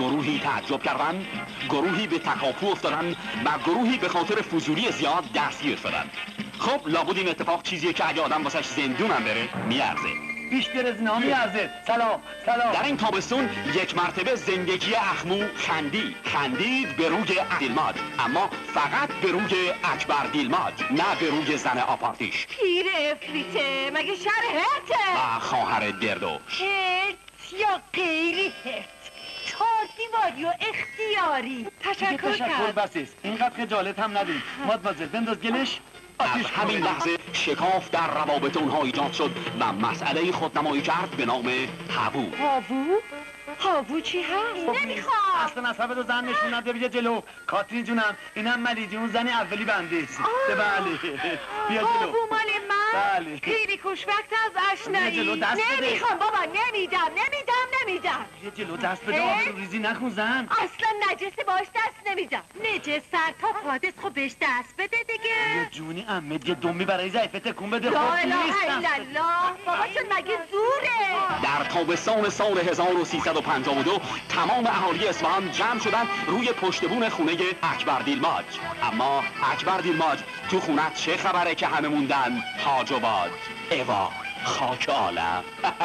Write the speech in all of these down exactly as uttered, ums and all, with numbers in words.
گروهی تعجب کردن، گروهی به تکاپو افتادن و گروهی به خاطر فضولی زیاد دستگیر شدن. خب لابد این اتفاق چیزیه که اگه آدم واسش زندون هم بره میارزه. بیشتر از اینا میارزه. سلام سلام. در این تابستون یک مرتبه زندگی اخمو خندید خندید به روی دیلماج، اما فقط به روی اکبر دیلماج، نه به روی زن آپارتیش. پیر افریته مگه شهر هرته و خواهر دردو. هرت یا غیری هرت، چهار دیواری و اختیاری. تشکر تشکر کرد. بسیست. اینقدر خجالت هم ندید. مادمازل بنداز گلش. از همین لحظه شکاف در روابط اونها ایجاد شد و مسئله خودنمایی کرد به نام هاوو. هاوو؟ هاوو چی هست؟ نمیخوام. اصلا از همه دو زن نشون نده بیا جلو. کاترین جونم اینم ملیدی اون زن اولی بنده است. بله بیا جلو. هاوو مال من؟ بله. خیلی خوشوقت از آشنایی. جلو دست بده. نمیخوام بابا، نمیدم نمیدم نمیدم. بیا جلو دست بده. آبرو ریزی نکن زن. اصلا نجسه باش دست نمیدم. نجس سر تا پادس خب بهش دست بده دیگه. یه جونی امه یه دمی برای ضعیفه تکون بده. لا خب اله نیست الا الله. بابا چون مگه زوره؟ در تابستان سال هزار و سیصد و پنجاه و دو تمام اهالی اصفهان جمع شدن روی پشتبون خونه اکبر دیلماج. اما اکبر دیلماج تو خونت چه خبره که همه موندن حاج و باج؟ اوا خاک عالم.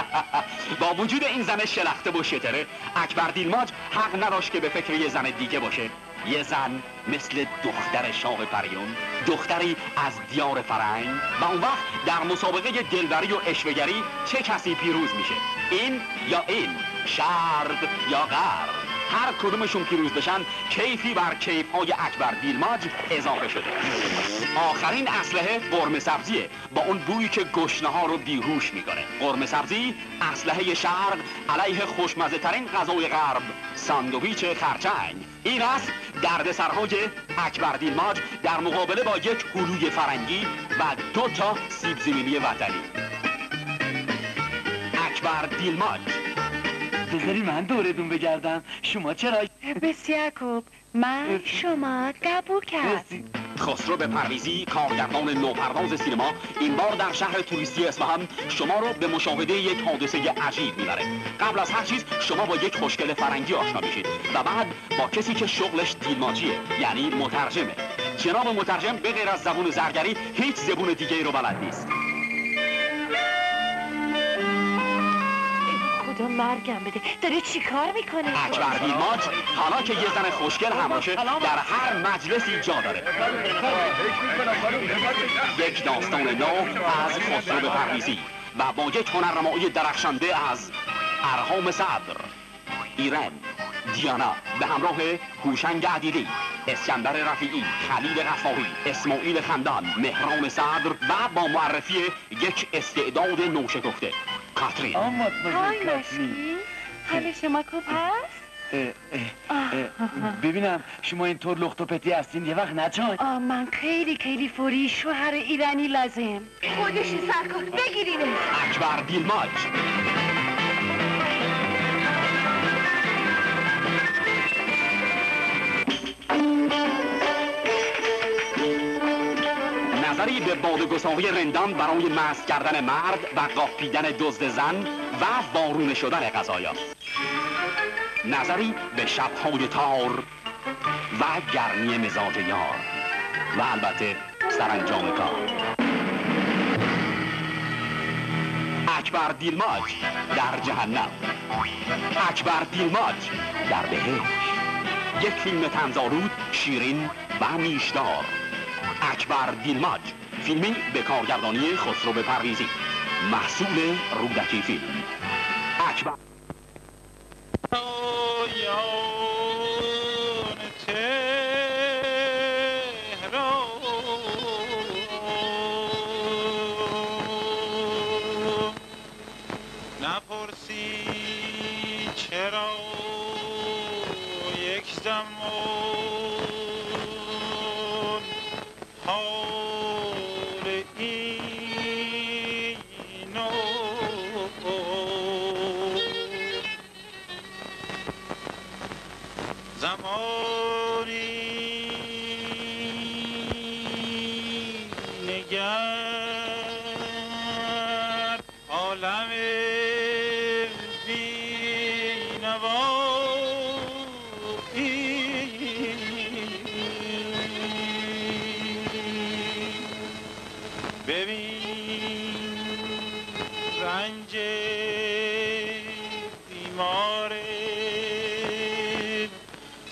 با وجود این زن شلخته و شتره، اکبر دیلماج حق نداشت که به فکر یه زن دیگه باشه. یه زن مثل دختر شاه پریون، دختری از دیار فرنگ. و اون وقت در مسابقه دلبری و اشوه‌گری چه کسی پیروز میشه؟ این یا این؟ شرق یا غرب؟ هر کدومشون پیروز بشن کیفی بر کیف‌های اکبر دیلماج اضافه شده. آخرین اسلحه قرمه سبزیه با اون بویی که گشنه ها رو بیهوش میکنه. قرمه سبزی اسلحه شرق علیه خوشمزه ترین غذای غرب، ساندویچ خرچنگ. این است دردسرهای اکبر دیلماج در مقابله با یک هلوی فرنگی و دو تا سیب زمینی وطنی. اکبر دیلماج. بذاری من دوردون بگردم. شما چرا؟ بسیار خوب، من شما قبول کرد. خسرو پرویزی، کارگردان نوپرداز سینما، این بار در شهر توریستی اصفهان شما رو به مشاهده یک حادثه عجیب میبره. قبل از هر چیز شما با یک خوشگل فرنگی آشنا میشید و بعد با کسی که شغلش دیلماجیه، یعنی مترجمه. جناب مترجم به غیر از زبون زرگری هیچ زبون دیگه ای رو بلد نیست. خدا مرگم بده، داره چی کار میکنه؟ اکبر دیلماج حالا که یه زن خوشگل همراشه در هر مجلسی جا داره. یک داستان نو از خسرو پرویزی و با یک هنرنمایی درخشنده از ارهام صدر، ایران، دیانا به همراه هوشنگ عدیلی، اسکندر رفیعی، خلیل غفاری، اسماعیل خندان، مهران صدر و با معرفی یک استعداد نوشکفته، کاترین. های مشکی، حال شما خوب هست؟ ببینم شما اینطور لخت و پتی هستین یه وقت نچای. آه من خیلی خیلی فوری شوهر ایرانی لازم. خودشی سرکار بگیرینه. اکبر دیلماج. نظری به باده‌گساری رندان برای مست کردن مرد و قاپیدن دزد زن و وارونه شدن غذایا. نظری به شب‌های تار و گرمی مزاج یار و البته سرانجام کار. اکبر دیلماج در جهنم، اکبر دیلماج در بهشت. یک فیلم طنزآلود، شیرین و نیشدار. اکبر دیلماج، فیلمی به کارگردانی خسرو پرویزی، محصول رودکی فیلم. اکبر نپرسی چرا یک زمان حال اینو زمانی نگر عالم بینوا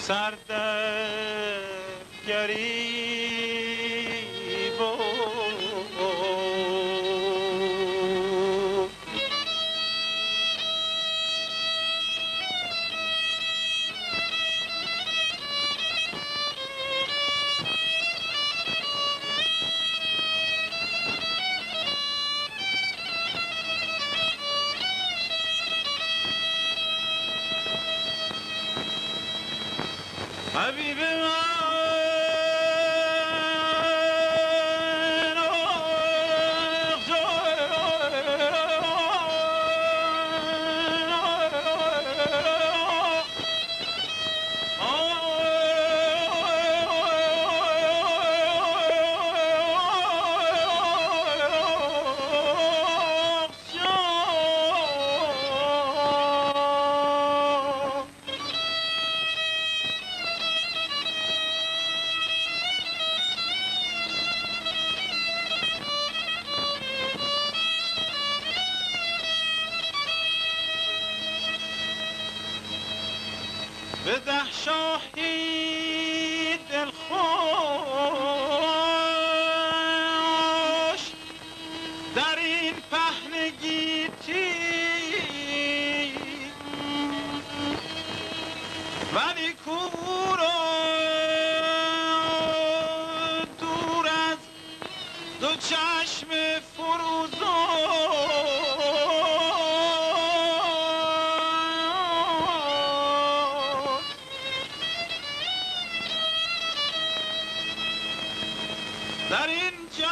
سردگریبان حبیب من بده شاهی دلخوش در این پهن گیتی ولی کور و دور از دو چشم فروزان در این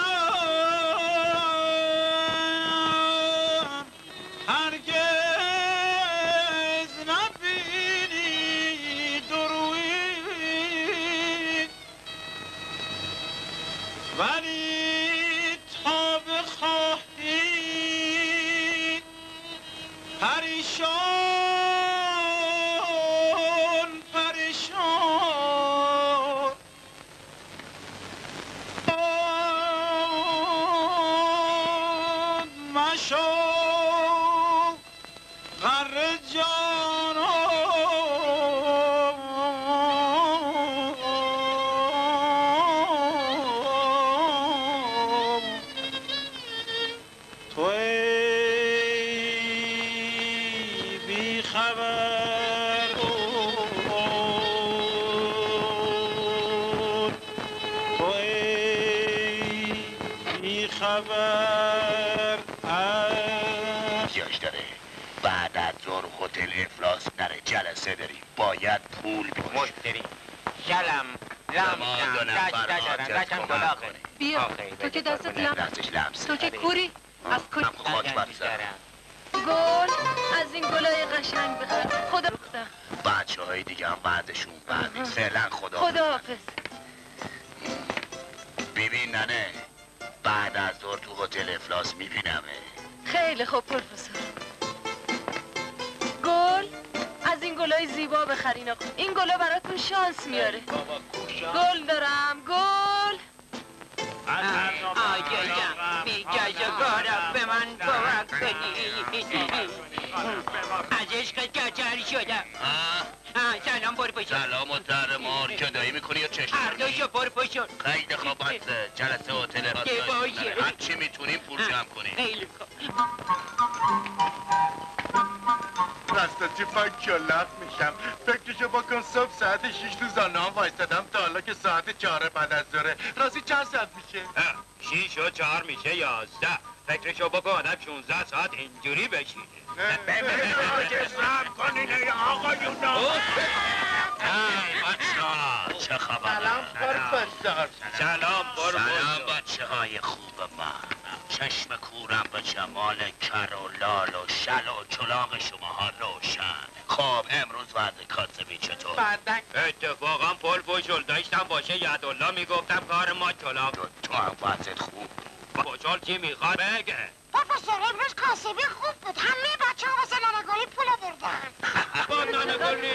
جان هرگز نبینی درویی ولی تا بخواهی پریشان پریشان مشو غر جانم توی بی خبر توی بی خبر احتیاج داره بعد از ظهر هتل افلاس در جلسه داری باید پول بیاش مشتری شلم لمسم دشت دشتن دشتم دلاغه بیا تو که دستت لم دستش لمس تو که کوری از کجا من خاک برسن گل از این گلای قشنگ بخر خدا بختم بچه های دیگه هم بعدشون بعدی فعلا خدا خدا حافظ ببین ننه بعد از ظهر تو هتل افلاس میبینمه خیلی خوب پروفسور گل از این گلای زیبا بخرین آقا این گلا براتون شانس میاره گل دارم گل آجایم میجازگارم به من کمک کنی از عشق کچر شدم سلام پروفسور سلام و در مار کدایی میکنی یا چشم هر دوشو پروفسور خیلی خواب بسته جلسه هتل افلاس که باشه. هر چی میتونیم پول جمع کنیم خیلی خوب راستاچی فکر کلق میشم فکرشو بکن صبح ساعت شیش تو زانه‌ام وایستادم تا حالا که ساعت چهاره بعد از ظهره راستی چند ساعت میشه؟ شیش و چهار میشه یازده فکرشو بکن آدم شونزده ساعت اینجوری بشینه جسم کنین ای آقایونا بچه‌ها چه خبر سلام پروفسور سلام سلام بچه های خوب من چشم کورم به جمال کر و لال و شل و چلاق شماها روشن خب امروز وضع کاسبی چطور؟ اتفاقا پل پشل داشتم باشه یدالله میگفتم کار ما چلاق تو هم وضعت خوب پشل چی میخواد بگه پروفسور امروز کاسبی خوب بود همه بچه ها واسه نانگالی پولا بردن با نانگالی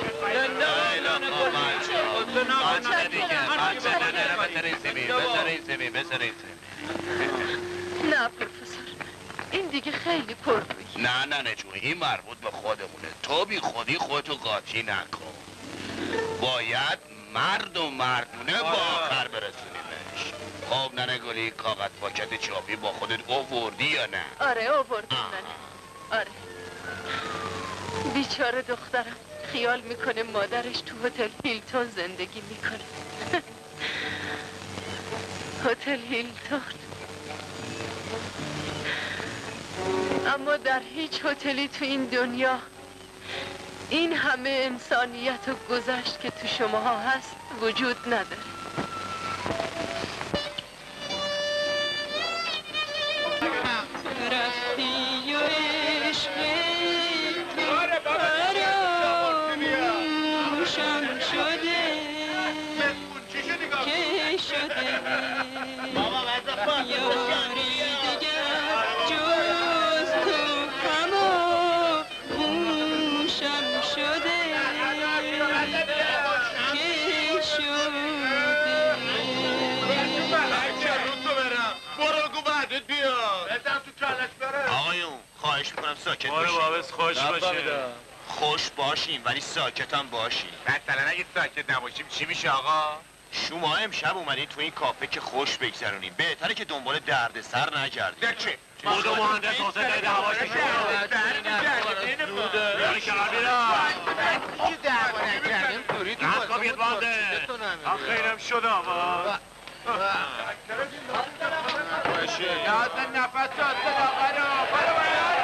بچه دیگه بچه نداره بذارین زمین بذارین زمین بذارین زمین نه پروفسور این دیگه خیلی پررویی نه نه نه جون این مربوط به خودمونه تو بی خودی خودتو قاطی نکن باید مرد و مردونه با آخر برسونیمش. خب ننه گلی کاغذ پاکت چاپی با خودت آوردی یا نه؟ آره آوردم ننه. آره. بیچاره دخترم خیال میکنه مادرش تو هتل هیلتون زندگی میکنه. هتل هیلتون. اما در هیچ هتلی تو این دنیا این همه انسانیت و گذشت که تو شماها هست وجود نداره. رفتی و عشقی فراموشم شده که شده یاری دیگر جز تو فراموشم شده که شده. برو گو بعدت بیاد بزن تو کلش بره. آقایون خواهش میکنم ساکت برو باشین. بابس خوش باشه. خوش باشین ولی ساکت هم باشین. مثلا اگه ساکت نباشیم چی میشه آقا؟ شما امشب اومدین تو این کافه که خوش بگذرونین. بهتره که دنبال درد سر نگردین. در چی؟ بودو مهندس حسین دایی دعواش چی دعوا نکردیم؟ دوری تو نسکا بیاد بانده آخیرم شد آقا. یاد نفس داد آقا رو برو باید.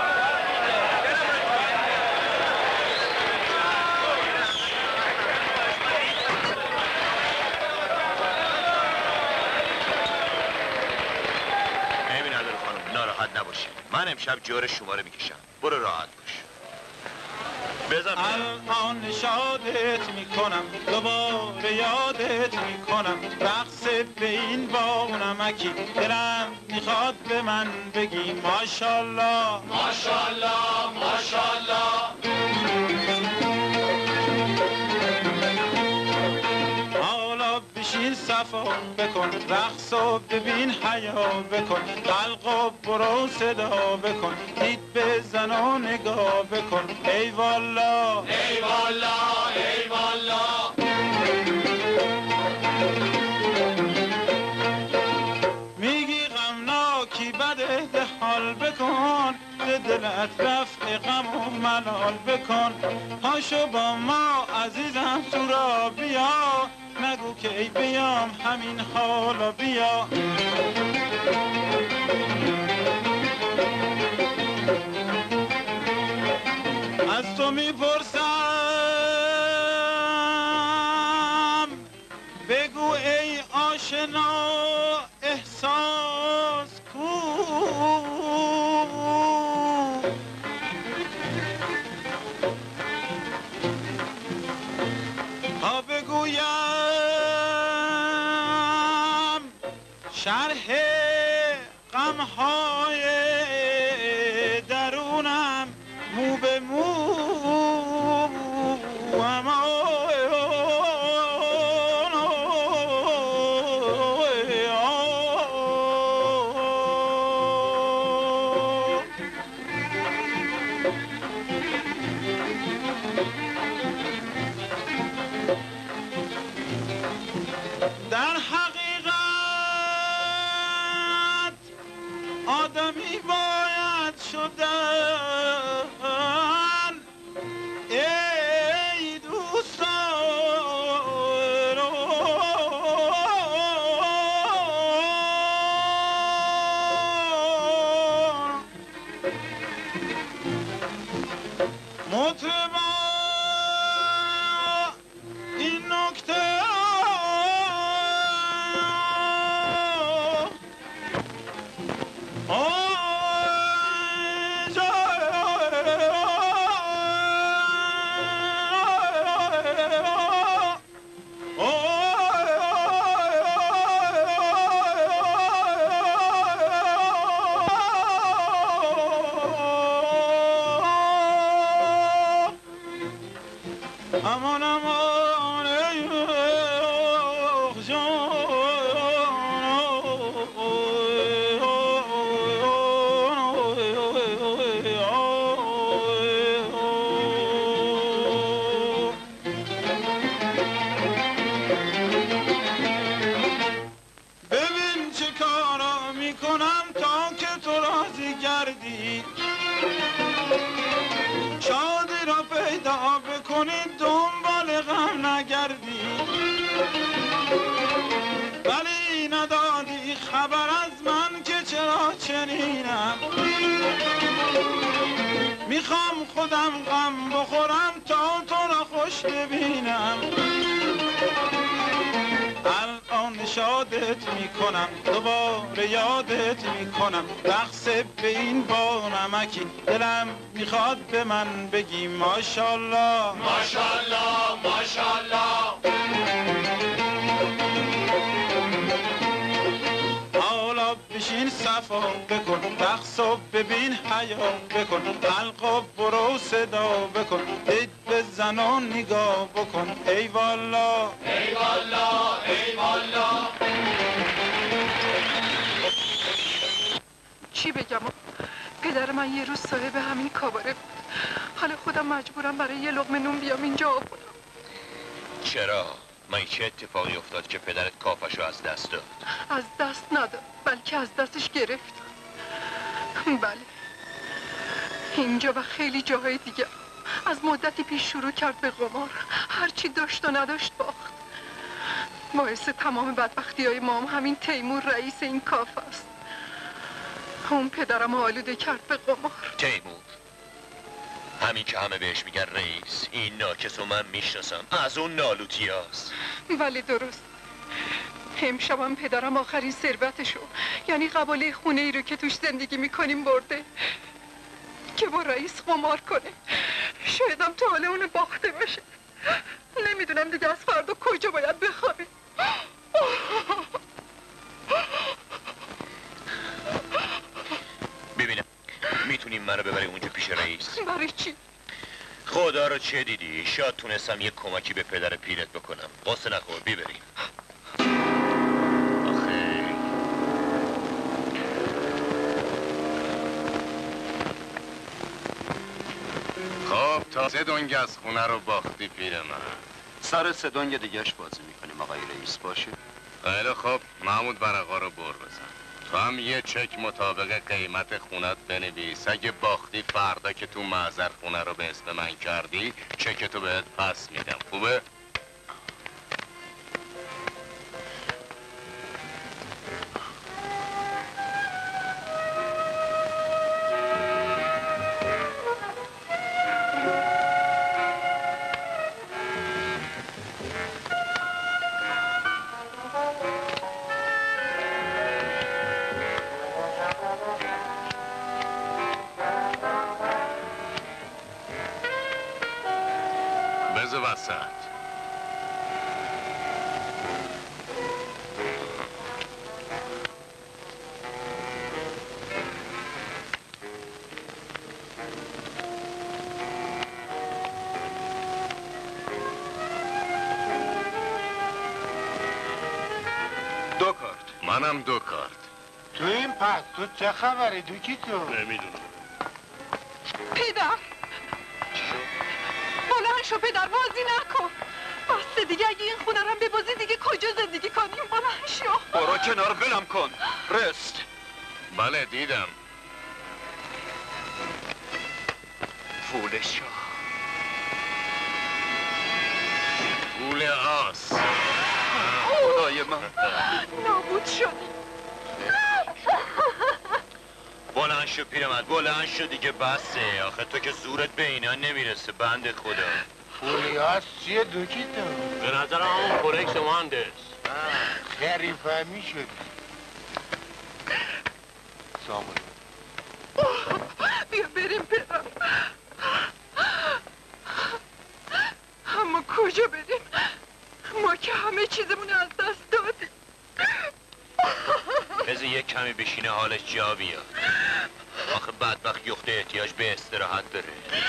ناراحت نباشی. من امشب جور شما رو میکشم. برو راحت باش. بزن الان شادت میکنم دوباره یادت میکنم رقص به این با نمکی دلم میخواد به من بگی ماشالله ماشالله ماشالله. حالا بشین صفا بکن رقص و ببین حیا بکن دلق و برو صدا بکن دید بزن و نگاه بکن ای والا ای والا ای والا. میگی غمناکی بده ده حال بکن به دلت رفع غم و ملال بکن پاشو با ما عزیزم تو را بیا نگو که ای بیام همین حالا بیا از تو میپرسم بگو ای آشنا احساس کو تا بگویم شرح غمهای درونم مو به مو در حقیقت آدمی باید شدن ای دوستان مطربا این نکته aman aman ey can دعا بکنید دنبال غم نگردی، ولی ندادی خبر از من که چرا چنینم. میخوام خودم غم بخورم تا تو را خوش ببینم. الان شادت میکنم دوباره یادت میکنم، رقص به این با نمکی دلم میخواد به من بگی ماشالله ماشالله ماشالله. حالا بشین صفا بکن، رقص و ببین حیا بکن، حلقا برو صدا بکن، دید بزن و نگاه بکن. ای والا ای والا ای والا. چی بگم؟ پدر من یه روز صاحب همین کاباره بود. حالا خودم مجبورم برای یه لقمه نون بیام اینجا آب کنم. چرا؟ من چه اتفاقی افتاد که پدرت کافشو از دست داد؟ از دست نداد، بلکه از دستش گرفت. بله، اینجا و خیلی جاهای دیگر از مدتی پیش شروع کرد به قمار. هرچی داشت و نداشت باخت. باعث تمام بدبختی های ما هم همین تیمور رئیس این کاف است. اون پدرم آلوده کرد به قمار. تیمور؟ همین که همه بهش میگن رئیس، این ناکس رو من میشناسم، از اون نالوتی هست. ولی درست. امشبم پدرم آخرین ثروتشو، یعنی قباله خونه ای رو که توش زندگی میکنیم برده که با رئیس قمار کنه. شایدم تا حالا اونو باخته باشه. نمیدونم دیگه از فردا کجا باید بخوابیم. ببینم میتونیم منو ببری اونجا پیش رئیس؟ برای چی؟ خدا رو چه دیدی؟ شاید تونستم یه کمکی به پدر پیرت بکنم. قصه نخور، بیبریم. آخه خب تا سه دنگ از خونه رو باختی پیر من. سر سه دنگ دیگهش بازی میکنیم آقای رئیس باشه؟ خیلی خب، محمود برقا رو بر بزن. تو هم یه چک مطابق قیمت خونت بنویس. اگه باختی فردا که تو معذر خونه رو به اسم من کردی چکتو بهت پس میدم. خوبه؟ وسط. دو کارت. منم دو کارت. تو این پس تو چه خبره دوکی تو؟ نمیدونم. پدر بلند شو پدر، بازی نکن. بسته دیگه، اگه این خونه رو ببازی دیگه کجا زندگی کنیم؟ بلند شو. برو کنار ولم کن. رست. بله دیدم. پول شاه. پول آس. خدای من. نابود شدی. بلند شو پیرمرد، بلند شو دیگه بسه. آخه تو که زورت به اینا نمیرسه بنده خدا. پولی هست چیه دوکی تو؟ به نظر همون پرکس مهندس. خیلی فهمی شدی. سامون بیا بریم پدر. اما کجا بریم؟ ما که همه چیزمون از دست دادیم. بذار یک کمی بشینه حالش جا بیاد. آخه بدبخت یخته احتیاج به استراحت داره.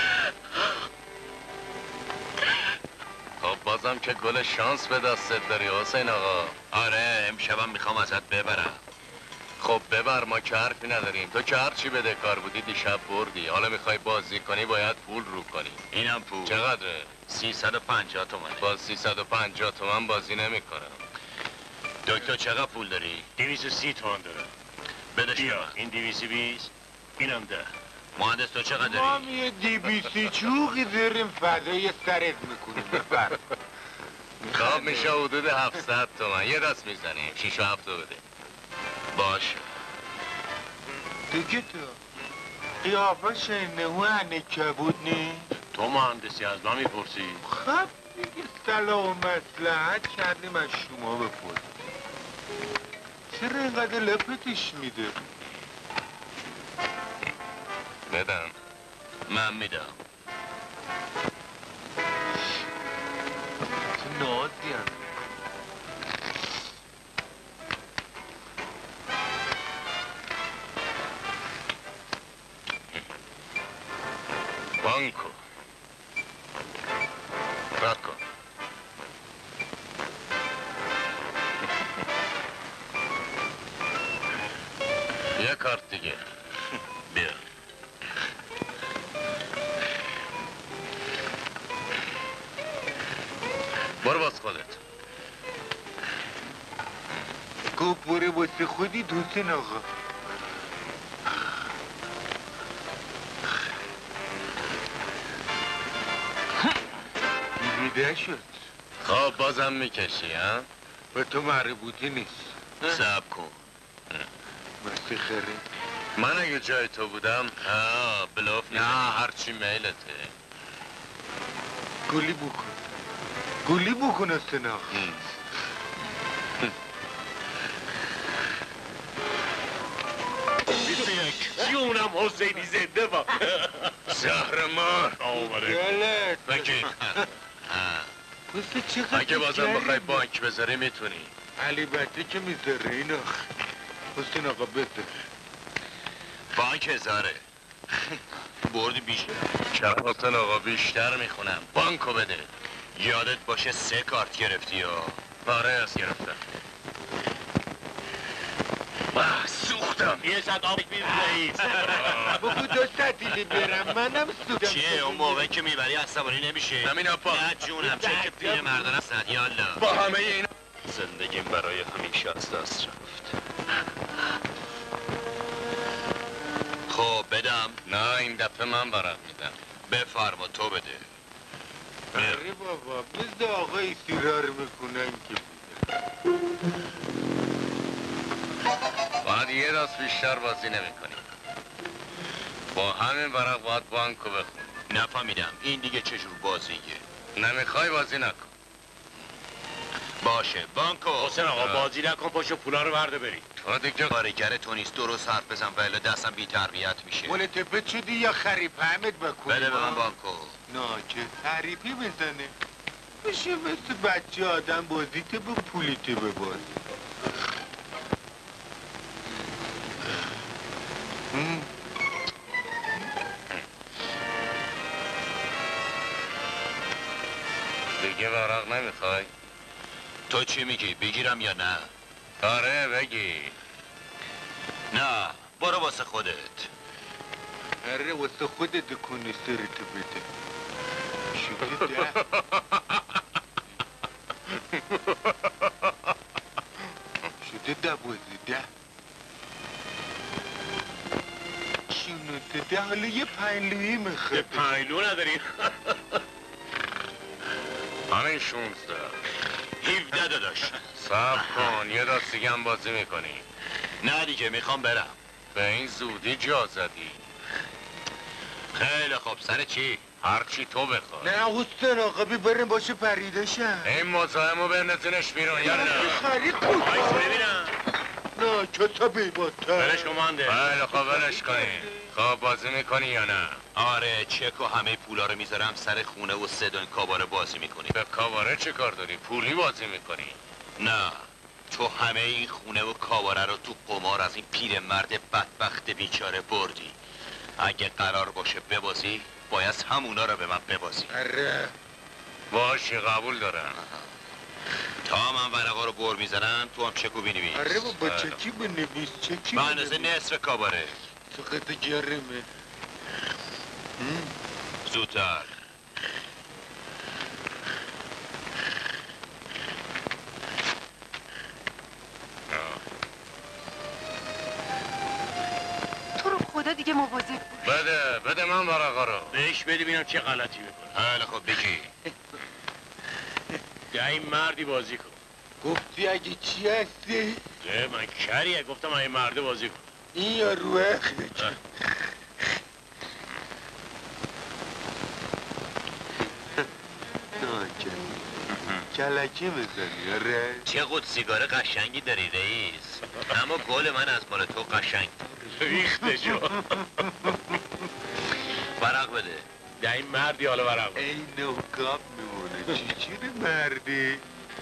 خب بازم که گل شانس به دستت داری حسین آقا. آره امشبم میخوام ازت ببرم. خب ببر، ما که حرفی نداریم. تو که هرچی بده کار بودی دیشب بردی. حالا میخوای بازی کنی باید پول رو کنی. اینم پول. چقدره؟ سیصد و پنجاه تومن. با سیصد و پنجاه تومن بازی نمی کنم. دکتر چقدر پول داری؟ دویست و سی تومن دارم. بدش بیا من. این دویست و بیست، اینم ده. مهندس تو چقدر ما داری؟ یه دیبیسی چوقی داریم فدای سرت میکنیم بفرم خب میشه حدود هفتصد تومن یه دست میزنیم شیش و هفت رو بده باش دیگه تو قیافه شنه و هنه کبود نی؟ تو مهندسی از من میپرسی؟ خب دیگه صلاح و مصلحت کردیم از شما بپرس چرا اینقدر لپتش میده؟ بدم من میدم چه نازی هم بانکو رد کن یه کارت دیگه بیا برو باز خودت گفت بره واسه خودی دوستن آقا بیده شد خب بازم میکشی ها؟ به تو مربوطی نیست صبر کن مستی خره من اگه جای تو بودم آه بلاف نه هرچی میلته گلی بکن گلی بکن استن آقا بیست و یک جونم حسینی زنده با زهر مار آمده گلت بگیر پسته چقدر اگه بازم گرمه. بخوای بانک بذاری میتونی البته که میذاره این آخ حسین آقا بده بانک هزاره بردی بیشتر چرا حسین آقا بیشتر میخونم بانکو بده یادت باشه سه کارت گرفتی یا آره از گرفتم واه سوختم یه صد آبی بیر رئیس بگو دو ستیلی برم منم سودم چیه اون موقع که میبری عصبانی نمیشه زمین اپا نه جونم چه که پیر مردان هستن یالا با همه اینا زندگیم برای همیشه از دست رفت خب بدم نه این دفعه من برات میدم بفرما تو بده آره بابا مثل آقای سیرار میکنن که باید یه دست بیشتر بازی نمیکنی با همین ورق باید بانکو بخون نفهمیدم این دیگه چجور بازیه نمیخوای بازی نکن باشه بانکو حسین آقا بازی نکن پاشو پولا رو برده بری تو دیگه کارگر تو نیست درست حرف بزن ولی دستم بی تربیت میشه مول تپه شدی یا خریب همت بکنی بده به من بانکو نه که تعریفی بزنه میشه مثل بچه آدم بازیته به پولیته به باز دیگه ورق نمیخوای تو چی میگی بگیرم یا نه آره بگی نه برو واسه خودت آره واسه خودت کنی سرتو بده شده ده شده ده بازی ده شونو ده حالا یه پنلویی میخواد پنلو نداری همین شونزده هفده داداش صبر کن یه دست دیگه هم بازی میکنی نه دیگه میخوام برم به این زودی جا زدی خیلی خوب سر چی؟ هرچی تو بخوای نه حسین آقا بیبریم باشه پریدشم این مزاحمو بندازینش بیرون یا نه خرید بود آیس ببینم نه کتا بیباتر برش کمانده بله خب ولش کنین خب بازی میکنی یا نه آره چک و همه پولا رو میذارم سر خونه و سه دون کاباره بازی میکنی به کاباره چه کار داری پولی بازی میکنی نه تو همه این خونه و کاباره رو تو قمار از این پیرمرد بدبخت بیچاره بردی اگه قرار باشه ببازی باید همونا رو به من ببازی آره باشی قبول دارم تا من ورقا رو بر میزنم تو هم چکو بینویس آره با چکی بنویس چکی به اندازه نصف کاباره چقدر گرمه زودتر تو رو خدا خدا دیگه مواظب باش. بده بده من ورقا رو. بهش بده ببینم چه غلطی میکنه. خیلی خوب بگی. یا این مردی بازی کن. گفتی اگه چی هستی؟ نه من کریه گفتم این مرده بازی کن. این یا روح خیلی کلکی میزنی آره؟ چه قد سیگار قشنگی داری رئیس. اما گل من از مال تو قشنگ ریخته شو. ورق بده. یا این مردی حالا ورق بده. ای نوکاب میمونه چی چیره مردی؟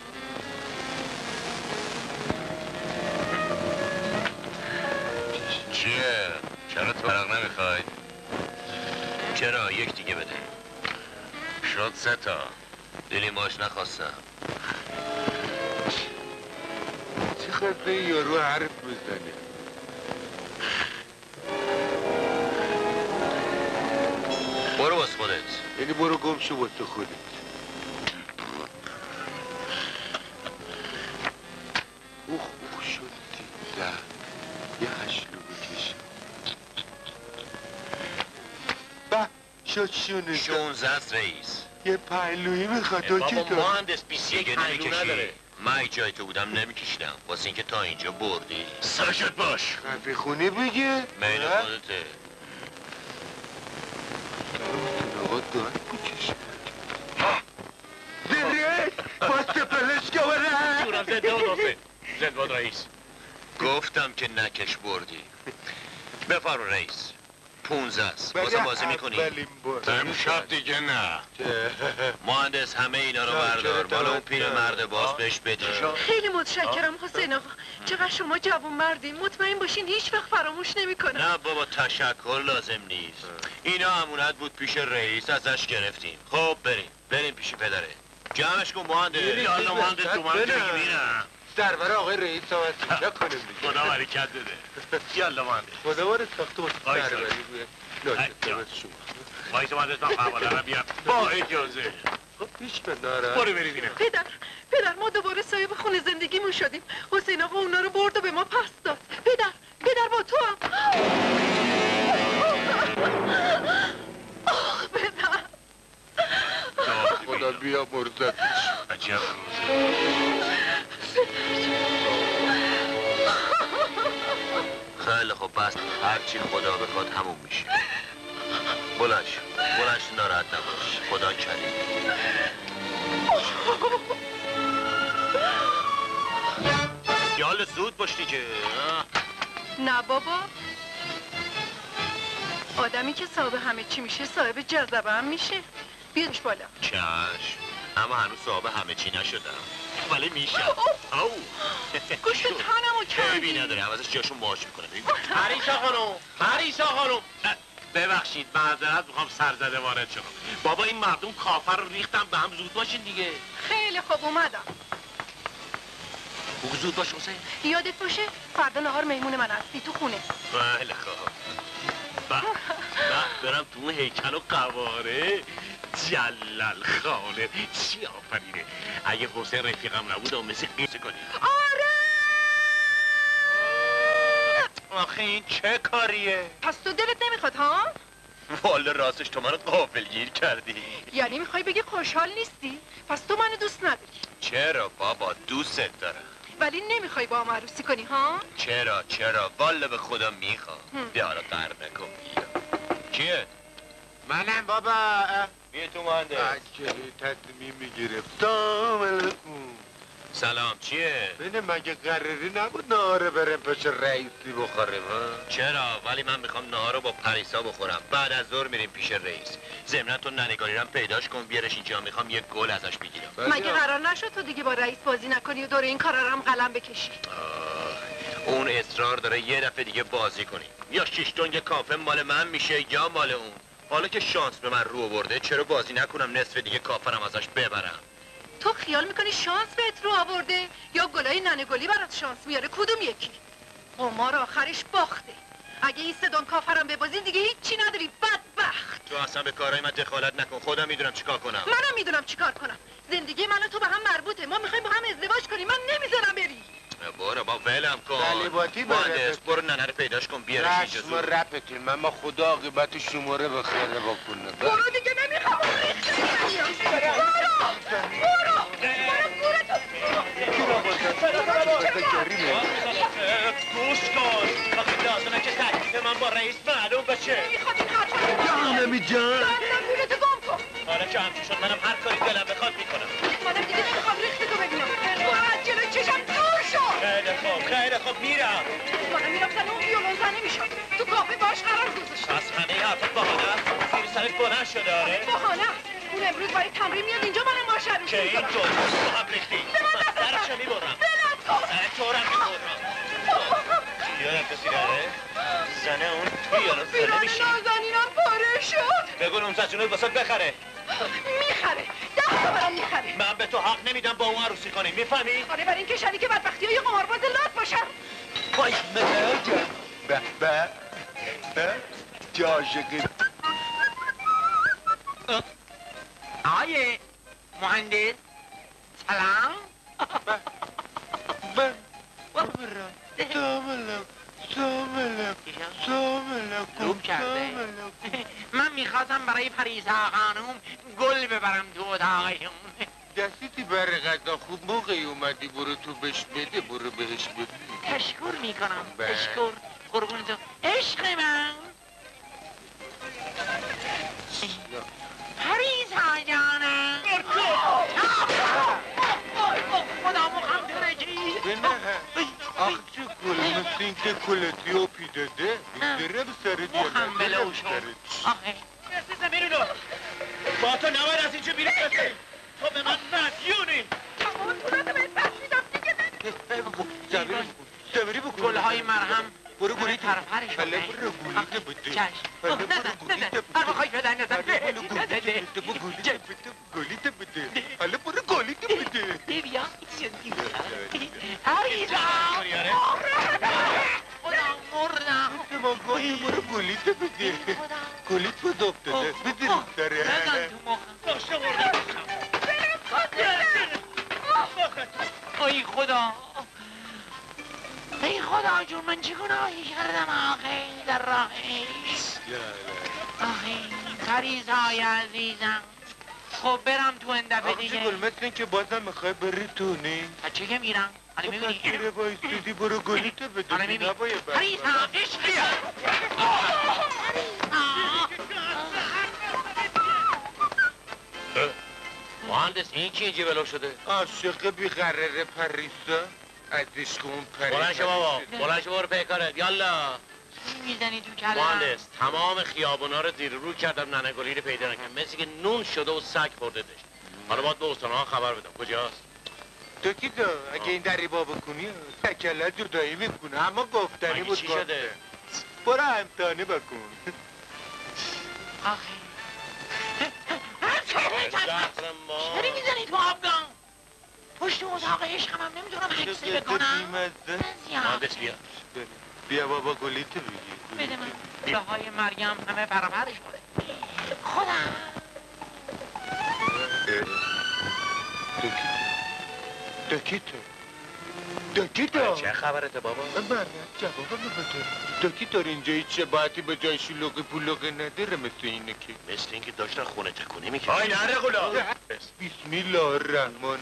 چیه؟ چرا تو ورق نمیخوای؟ چرا یک دیگه بده. شد سه تا. دلی ماش نخواستم. چه خواهد این یارو حرف میزنه؟ برو باز خودت. یعنی برو گم شو واسه خودت. اوخ اوخ شد دیده یه هشلو بکشم. به شد شونه شونزده است رئیس. یه پهلویی میخواد تو چی بابا تو؟ مهندس بیست یک دیگه پهلو نمیکشی. نداره. من ای جای تو بودم نمیکشیدم واسه اینکه تا اینجا بردی. سرشت باش. خفی خونه بگه؟ مین نه؟ خودته. آقا داد بکش زریش باست پلش که بره جورم زد دو دافه. زد باد رئیس. گفتم که نکش بردی. بفرو رئیس. پونزه است. واسه بازی میکنی؟ اولین بار امشب دیگه نه. مهندس همه اینا رو بردار. مال اون پیر مرد باز بهش بدی. خیلی متشکرم حسین آقا. چقدر شما جوان مردین. مطمئن باشین هیچ وقت فراموش نمیکنم. نه بابا تشکر لازم نیست. اینا امونت بود پیش رئیس ازش گرفتیم. خب بریم. بریم پیش پدره. جمعش کن مهندس. یالا مهندس تو من که بگیرم. سرور آقای رئیس آمد اینجا کنیم دیگه. خدا برکت بده. یالا مهندس. خدا باره ساخته واسه آی سروری سر. بوده لاشه دمت شما وایس مهندس من خواهواله رو بیارم. با اجازه. خب پیش به ناره برو برید اینه. پدر پدر ما دوباره صاحب خونه زندگیمون شدیم. حسین آقا اونا رو برد و به ما پس داد. پدر پدر با تو هم. آخ پدر. خدا بیا مرزدش عجب روزه. خیلی خب بس هرچی خدا بخواد همون میشه. بلنش بلنش ناراحت نباش. خدا کریم. یال زود باشی که نه بابا آدمی که صاحب همه چی میشه صاحب جذبه هم میشه. بیارش بالا. چشم اما هنوز صاحب همه چی نشدم ولی میشم. او گوشت تنمو کردی. بی نداره عوضش جاشون ماچ میکنه. پریسا خانم پریسا خانم ببخشید معذرت میخوام سرزده وارد شدم. بابا این مردم کافر رو ریختم به هم. زود باشین دیگه. خیلی خوب اومدم. بگو زود باش حسین. یادت باشه فردا نهار مهمون من هستی تو خونه. خیلی خوب. به برم تو اون هیکل و قواره. جلال خانه چی آفرینه. اگه حسین رفیقم نبود مثل قیصه کنی. آره آخه این چه کاریه؟ پس تو دلت نمیخواد ها؟ والا راستش تو منو غافلگیر کردی. یعنی میخوای بگی خوشحال نیستی؟ پس تو منو دوست نداری. چرا بابا دوستت دارم. ولی نمیخوای با هم عروسی کنی ها؟ چرا چرا والا به خدا میخوام. بیا حالا قهر نکن. کیه؟ منم بابا بیا تو مهندس. عجله تصمیم میگرفت سلام علیکم. سلام چیه؟ بینه مگه قراری نبود نهاره برم پیش رئیسی بخوریم ها؟ چرا؟ ولی من میخوام نهار رو با پریسا بخورم. بعد از ظهر میریم پیش رئیس. ضمن تو ننگاری رم پیداش کن بیارش اینجا. میخوام یه گل ازش بگیرم. مگه قرار نشد تو دیگه با رئیس بازی نکنی و دور این کارا رو هم قلم بکشی؟ آه. اون اصرار داره یه دفعه دیگه بازی کنیم. یا شش تنگ کافه مال من میشه یا مال اون. حالا که شانس به من رو آورده چرا بازی نکنم نصف دیگه کافرم ازش ببرم. تو خیال میکنی شانس بهت رو آورده یا گلای ننه گلی برات شانس میاره؟ کدوم یکی؟ قمار آخرش باخته. اگه این سدان کافرم ببازی دیگه هیچی نداری بدبخت. تو اصلا به کارهای من دخالت نکن. خودم میدونم چیکار کنم. منم میدونم چیکار کنم. زندگی من و تو به هم مربوطه. ما میخوایم با هم ازدواج کنیم. من نمیذارم بری. برو با ولم کن طالباتی بره مهندس برو ننه رو پیداش کن بیارش اینجا رسم زود رپتون من ما خدا عاقبت شماره بخیره بکنه برو دیگه نمیخوام ریخته برو برو گوش کن وقتی لازمه که تکلیف من با رئیس معلوم بشه میخواد این خرچه جانمی جان پولتو گم کن حالا که همچون شد منم هر کاری دلم بخواد میکنم منم دیگه نمیخوام ریخته تو ببینم باید جلو چشم دور شو خیلی خوب خیلی خوب میرم منم میرم زنه اون ویولون زنه میشم تو کافه باش قرار گذاشتم از همه حرفت بهانه است زیر سرت بلند شده آره بهانه اون امروز برای تمرین میاد اینجا منم باش عروسی که این دو با هم ریختی من سرشو میبرم سر تورم میبرم یادت کسی داره؟ زنه اون ویولون زنه میشی نازنینم پاره شد بگو نوزد جنوب واسه بخره میخره ده تا برام میخره من به تو حق نمیدم با اون عروسی کنی میفهمی؟ آره برای این که شریک بدبختی های قمارباز لات باشم وای مهاجم به به به جاشقی آقای مهندس سلام من برم ساملم ساملم ساملم خوب کرده من میخواستم برای پریسا خانوم گل ببرم تو اتاقشون دستیتی برای غذا خوب موقعی اومدی برو تو بهش بده برو بهش بده تشکر میکنم بله. تشکر قربون تو عشق من پریسا جانم خدا مخمدونه چی به نه آخ چه گل مثل این که کلتی و پیداده بیدره به سر دیگه مخمبله و شو آخه مرسی زمینو با تو نباید از اینجا بیرون بسه تو به من مدیونی تمام پولتو بهت پس میدم دیگه زمینی زمینی بکن گلهای مرهم برو گولی پرپرش حالا برو گولیت بده چشم حالا برو گولیت بده هر بخوای بدن نزن حالا برو گولیت بده برو گولیت بده گولیت بده حالا برو گولیت بده بیا پریسا خدا مردم ما گاهی برو گولیت بده گولیت بده افتاده بده رو سره بزن تو مخم باشه مردم ای خدا ای خدا جون من چه گناهی کردم آخه در راهش آخه پریسای عزیزم خب برم تو این دفعه دیگه آخه گل مثل این که بازم میخوای بری تو نه بچه که میرم حالا میبینی پس بایستیدی برو گلیت بده حالا میبینی نباید بر پریسا عشقی مهندس این چیه جیبلو شده؟ عاشق بیقرر پریسا از عشق اون پریسا بلند شو بابا بلند شو برو پیکارت یالا میزنی تو کلم مهندس تمام خیابونا رو زیر رو کردم ننگولی رو پیدا نکردم مثل که نون شده و سگ خوردهش حالا باید به استانها خبر بدم کجاست؟ تو کی تو؟ اگه این دری با بکنی تکله جدایی میکنه اما گفتنی مگه بود چی گفته. شده؟ برو همتانه بکن آخه زهر ما چرا میزنی تو آبگان پشت اتاق عشقم هم نمیتونم عکسی بکنم مهندس بیا بیا بابا گلیتو بگی بده من گله های مریم همه پرپر شده خودم دکیتو دکیتو چه خبرته بابا؟ من جوابم بده دکیتو اینجا هیچ شباهتی به جای شلوغی پولوغی نداره مثل اینه که مثل اینکه داشتن خونه تکونی میکنن آی نره غلا بسم الله الرحمن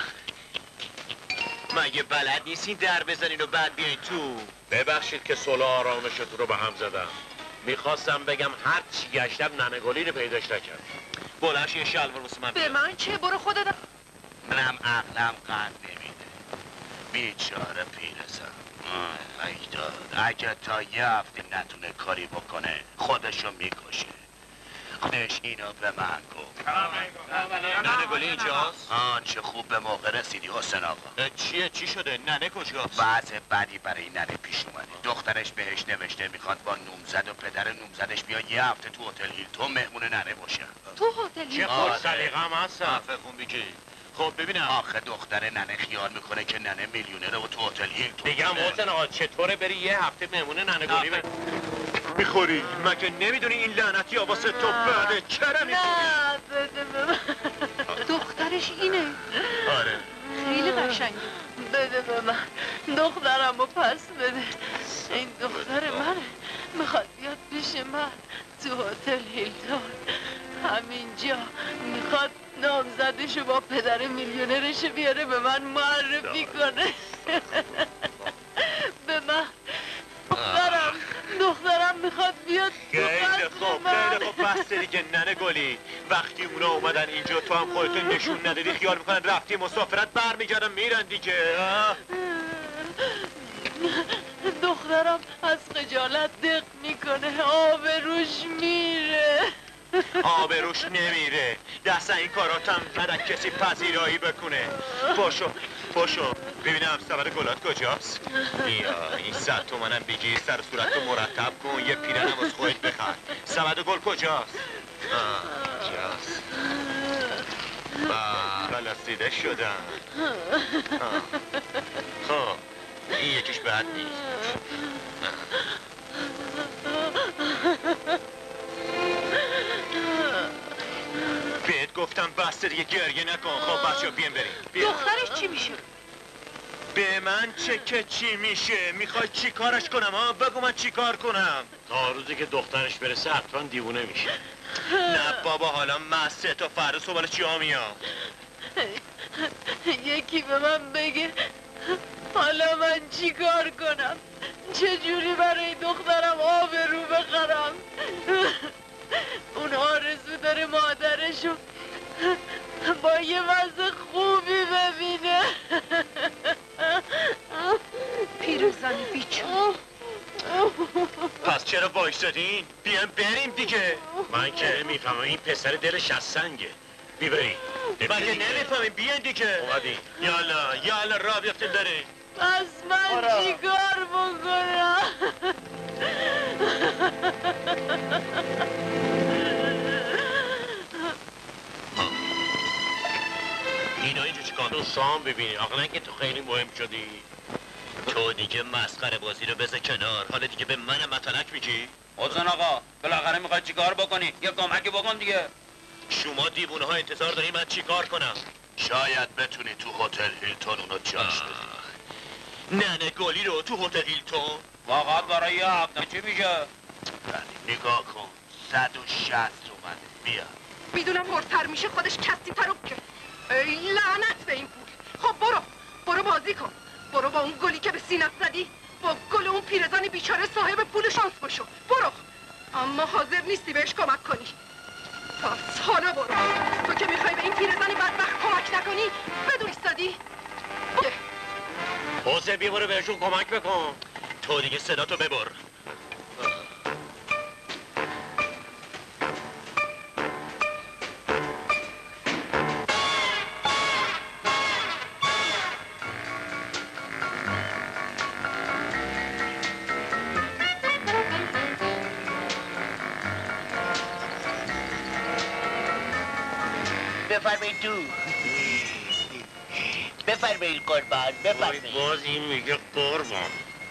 مگه بلد نیستین در بزنین و بعد بیاین تو ببخشید که صلح آرامشتون رو به هم زدم میخواستم بگم هر چی گشتم ننگولی رو پیداش نکرد بلنش یه شلوار واسه من به بیار من چه برو خودت منم عقلم قرد نمیده بیچاره پیرزن ای داد اگه تا یه هفته نتونه کاری بکنه خودشو میکشه خودش اینو به من گفت ننگولی اینجاست؟ آن چه خوب به موقع رسیدی حسین آقا چیه چی شده؟ ننه کجاست؟ وضع بدی برای ننه پیش اومده دخترش بهش نوشته میخواد با نومزد و پدر نومزدش بیا یه هفته تو هتل هیلتون مهمون ننه باشن تو هتل چه آره. خوش سلیقه هم هستم عفه خون بیکی خب ببینم آخه دختر ننه خیال میکنه که ننه میلیونره و تو هتل هیلتون بگم حسین آقا چطوره بری یه هفته مهمون ننگولی ب... میخوری مگه نمیدونی این لعنتی ها واسه تو بده چرا میخوری؟ نه بده به من دخترش اینه آره خیلی قشنگه بده به من دخترم رو پس بده. این دختر منه، میخواد بیاد پیش من تو هتل هیلتون. همینجا میخواد نامزدشو با پدر میلیونرش بیاره به من معرفی کنه. به من دخترم دخترم میخواد بیاد. خیلی خوب خیلی خوب بس دیگه ننه گلی. وقتی اونا اومدن اینجا تو هم خودتون نشون ندادی خیال میکنن رفتی مسافرت برمیگردن میرن دیگه. دخترم از خجالت دق میکنه، آبروش میره. آبروش نمیره، دست این کاراتم ندک کسی پذیرایی بکنه. پاشو پاشو ببینم سبد گلات کجاست. بیا این صد تومنم بگی سر صورت رو مرتب کن، یه پیرنم از خودت بخر. سبد گل کجاست؟ آه کجاست؟ با بلستیده شدن. خب این یکیش بد نیست. بهت گفتم بسته دیگه گریه نکن. خب بچه ها بیان بریم. دخترش چی میشه؟ به من چه که چی میشه؟ میخوای چی کارش کنم ها؟ بگو من چی کار کنم؟ تا روزی که دخترش برسه حتما دیوونه میشه. نه بابا حالا مسته تا فردا صبح چی ها میام؟ یکی به من بگه حالا من چی کار کنم؟ چجوری برای دخترم آبرو بخرم؟ اون آرزو داره مادرشو با یه وضع خوبی ببینه. پیرزنی بیچون. پس چرا وایستادین؟ بیان بریم دیگه. من که میفهمم این پسر دلش از سنگه. بیبریم مگه نمیفهمیم بیان دیگه. اومدیم. یالا یالا را بیفتیم بریم. پس من چی کار بکنم؟ اینا اینجا چیکار؟ تو سام ببینی آقا نه که تو خیلی مهم شدی. تو دیگه مسخره بازی رو بذار کنار. حالا دیگه به من متلک میگی؟ حسین آقا بالاخره میخوای چیکار بکنی؟ یه کمکی بکن دیگه. شما دیوونه ها انتظار داری من چی کار کنم؟ شاید بتونی تو هتل هیلتون اونو جاش بدی. ننه گلی رو تو هتل هیلتون؟ واقعا برای یه هفته چی میشه؟ نگاه کن صد و شصت اومده. بیا میدونم پرتر میشه خودش کسی تروب که. ای لعنت به این پول. خب برو برو بازی کن. برو با اون گلی که به سینت زدی با گل اون پیرزن بیچاره صاحب پول شانس بشو. برو اما حاضر نیستی بهش کمک کنی. پس حالا برو. تو که میخوای به این پیرزن بدبخت کمک نکنی بدون ایستادی. حسین بیا برو بهشون کمک بکن. تو دیگه صدا تو ببر. بفرمایید تو. بفرمایید قربان بفرمایید. باز این میگه قربان.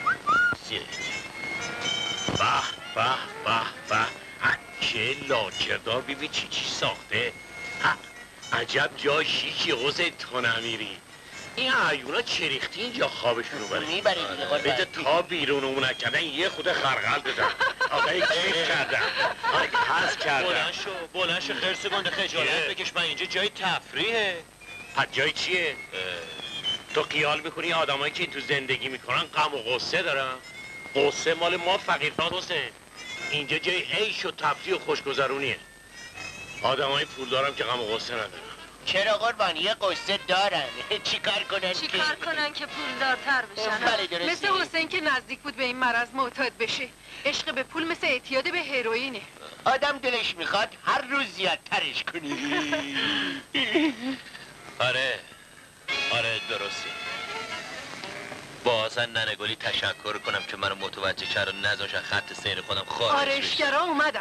به به به به چه لاکردار. بیبی چی چی ساخته. عجب جای شیکی حسین تو نمیری. این عیونا چه ریختی اینجا خوابشونو بره. میبره دیگه قربان. بده تا بیرون اون نکردن یه خود خرقل بدن. آقای کیف کردن. آقای حس کردن. بلند شو بلند شو خرس گنده خجالت بکش. من اینجا جای تفریحه. پس جای چیه؟ تو خیال میکنی آدمایی که تو زندگی میکنن غم و غصه دارن؟ غصه مال ما فقیران حسین. اینجا جای عیش و تفریح و خوشگذرونیه. آدمای پول دارم که غم و غصه ندارن. چرا قربان یه قصه دارن. چی کار کنن چی که کار کنن که پولدارتر بشن؟ بله درسته. مثل حسین که نزدیک بود به این مرض معتاد بشه. عشق به پول مثل اعتیاد به هروئینه. آدم دلش میخواد هر روز زیادترش کنی. آره آره درسته. بازن ننه گلی تشکر کنم که منو متوجه کرد و نذاشت خط سیر خودم خارج بشه. آرشگرا اومدن.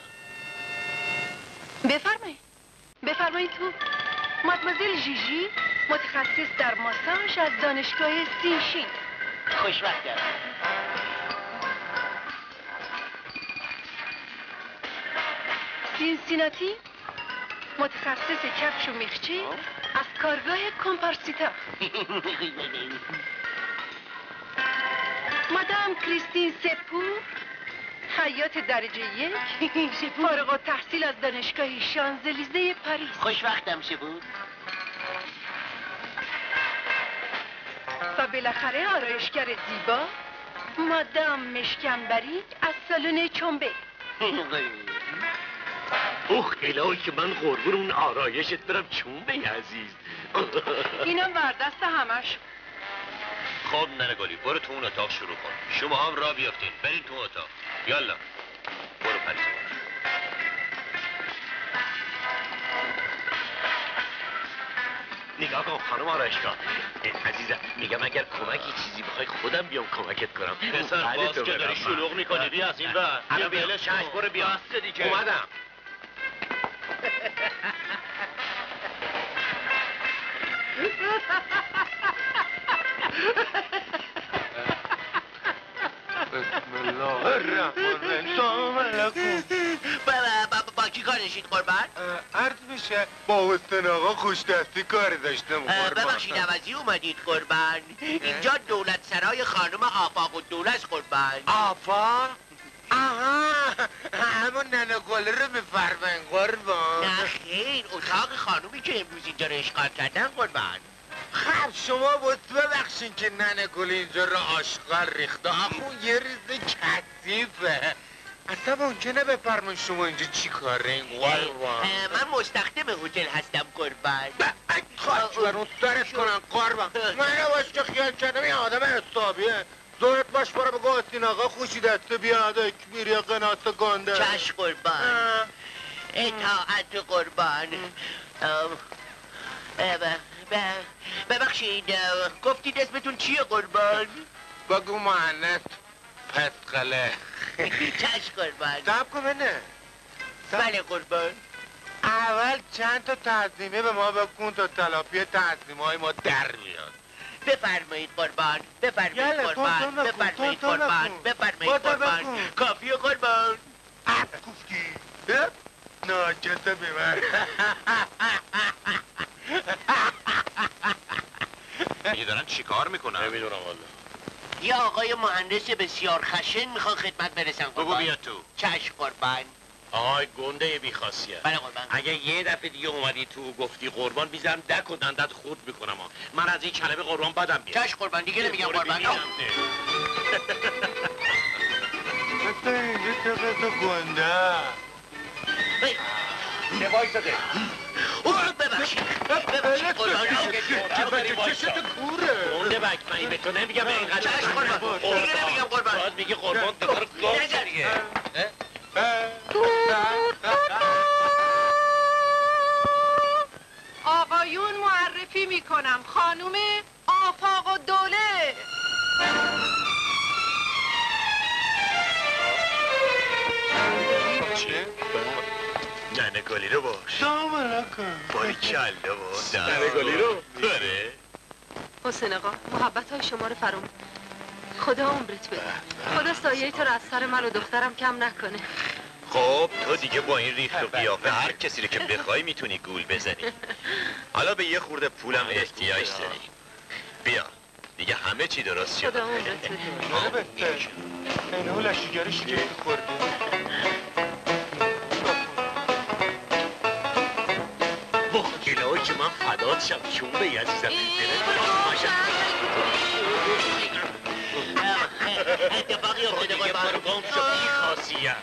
بفرمایید بفرمایید تو. مادمازل ژیژی متخصص در ماساژ از دانشگاه سینشین. خوشبختم. سینسیناتی متخصص کفش و میخچه از کارگاه کمپارسیتا. مادام کریستین سپور، حیات درجه یک، فارغ التحصیل از دانشگاه شانزلیزه پاریس. خوش وقتم سپور. و بالاخره آرایشگر زیبا مادام مشکمبری از سالن چنبه. اوه الهی که من قربون اون آرایشت برم چونبه عزیز. اینا وردست همش. خب ننه گلی برو تو اون اتاق شروع کن. شما هم را بیافتین برین تو اتاق. یالا برو پریسا. نگاه کن خانم آرایشگاه عزیزم، میگم اگر کمکی چیزی بخوای خودم بیام کمکت کنم. پسر باز که داری شلوغ میکنی بیا از این ور. الان بیا چشم برو بیا. اومدم. بسم الله الرحمن الرحیم. با کی کار نشید قربان؟ عرض میشه با حسین آقا خوش دستی کار داشتم قربان. ببخشید عوضی اومدید قربان. اینجا دولت سرای خانم آفاق و دولت قربان. آفاق؟ آها همون ننه گله رو بفرمین قربان. نه خیر اتاق خانومی که امروز اینجا رو اشغال کردن قربان. خب شما بود ببخشین که ننه گل اینجا رو آشغال ریخته. آخون یه ریز کثیفه. اصلا ممکنه بفرمایید شما اینجا چی کارین قربان؟ من مستخدم هتل هستم قربان. خواهد برون سرش کنن قربان. من نباش که خیال کردم این آدم حسابیه. زورت باش برو بگو حسین آقا خوشی دسته بیاد اکبیری قناس گنده. چش قربان. اطاعت قربان. ببخشید گفتید اسمتون چیه قربان؟ بگو مهندس پسقله. چش قربان. سب کن بنه. بله قربان. اول چند تا تعظیمه به ما بکن تا تلافی تعظیمه های ما در میاد. بفرمایید قربان. بفرمایید قربان. بفرمایید قربان. بفرمایید قربان. کافیه قربان. اب گفتی؟ ناجسه ببر. میگه دارن چی کار میکنن؟ نمیدونم والا. یه آقای مهندس بسیار خشن میخوان خدمت برسن قربان. بگو بیا تو. چشم قربان. آهای گنده بیخاصیه. بله قربان. اگه یه دفعه دیگه اومدی تو گفتی قربان میذارم دک و دندت خورد میکنم. من از این کلمه قربان بدم بیاد. چشم قربان دیگه نمیگم قربان. مثل اینجا چقدر تو گنده. چه وایساده؟ اوه ببخشید. ببخشید قربان. چشت کوره. گنده بکمنی به تو نمیگم اینقدر. چشم قربان. دیگه نمیگم قربان. باز میگی قربان دکار گاز دیگه. آقایون معرفی میکنم خانوم آفاق و دوله. چه؟ ننه گلی رو باش. سلام علیکم. باری کله باش. ننه گلی رو؟ داره؟ حسین آقا محبت های شما رو فرام. خدا عمرت بده. خدا سایه تو رو از سر من و دخترم کم نکنه. خب تو دیگه با این ریخت و قیافه هر کسی رو که بخوای میتونی گول بزنی. حالا به یه خورده پولم احتیاج داری. بیا دیگه همه چی درست شد. خدا عمرت بده. نه بسته اینه اون لشیگری شیگری خوردی. واه الهی که من فدات شم چونبه عزیزم. اتفاقی افتاده دیگه برو گم شو بیخاصیه.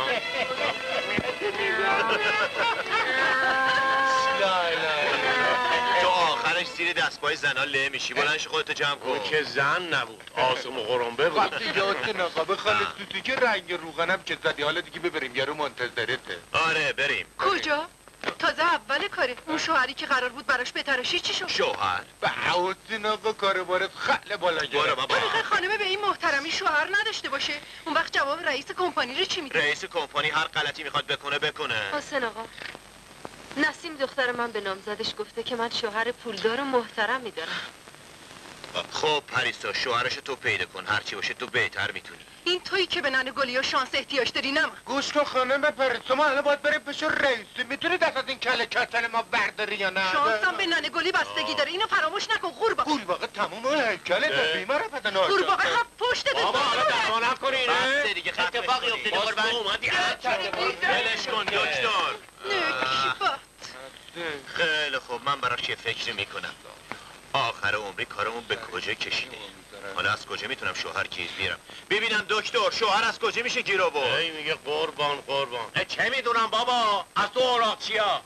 تو آخرش زیر دستپای زنها له میشی. بلنش خودتو جمع کن. اون که زن نبود آسم و قرنبه بود. وقتی یادت نقابه خاله توتی که رنگ روغنم که زدی. حالا دیگه ببریم یارو منتظرته. آره بریم. کجا؟ تازه اول کاره. اون شوهری که قرار بود براش بتراشی چی شد؟ شوهر؟ به حواسین آقا کار بارت خیلی بالا گرفت. برو بابا. آخه خانمه به این محترمی شوهر نداشته باشه. اون وقت جواب رئیس کمپانی رو چی میده؟ رئیس کمپانی هر غلطی میخواد بکنه بکنه. حسین آقا نسیم دختر من به نامزدش گفته که من شوهر پولدار و محترم میدارم. خب پریسا شوهرش تو پیدا کن. هرچی باشه تو بهتر میتونی. این تویی که به ننه گلی و شانس احتیاج داری، نه من. گوش کن خانم پرستو، ما الان باید بریم پیش رئیسی. میتونی دست از این کله کتل ما برداری یا نه؟ شانسم به ننه گلی بستگی داره، اینو فراموش نکن. قورباغه قورباغه تموم هیکلت بیمار پدن آجا. قورباغه خب پشت ده بابا حالا درمانم کنین. بسته دیگه اتفاقی افتاده قربان. ولش کن دکتر. نکبت. خیلی خوب، من براش یه فکری میکنم. آخر عمری کارمون به کجا کشیده؟ حالا از کجا میتونم شوهر گیر بیارم؟ ببینم دکتر، شوهر از کجا میشه گیر آورد؟ ای میگه قربان قربان. چه میدونم بابا؟ از تو اوراق چیا؟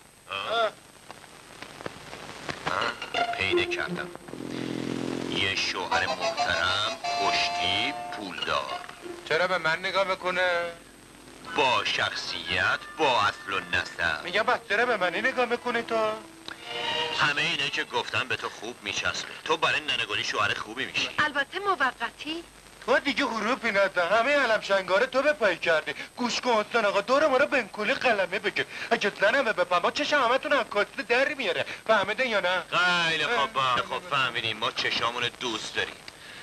پیدا کردم یه شوهر محترم، پشتی، پولدار. چرا به من نگاه میکنه؟ با شخصیت، با اصل و نسب. میگم بس چرا به من نگاه میکنه تو؟ همه اینه که گفتم به تو خوب میچسبه. تو برای ننگولی شوهر خوبی میشی. البته موقتی. تو دیگه حروفی نزن، همه علم شنگاره تو به پای کردی. گوش کن حسن آقا، دور ما رو بنکولی قلمه بگیر. اگه زنمه بفهم، چشم همه تون انکاسته در میاره. فهمیده یا نه؟ خیلی خوب، خب فهمیدیم، ما چشامون دوست داریم.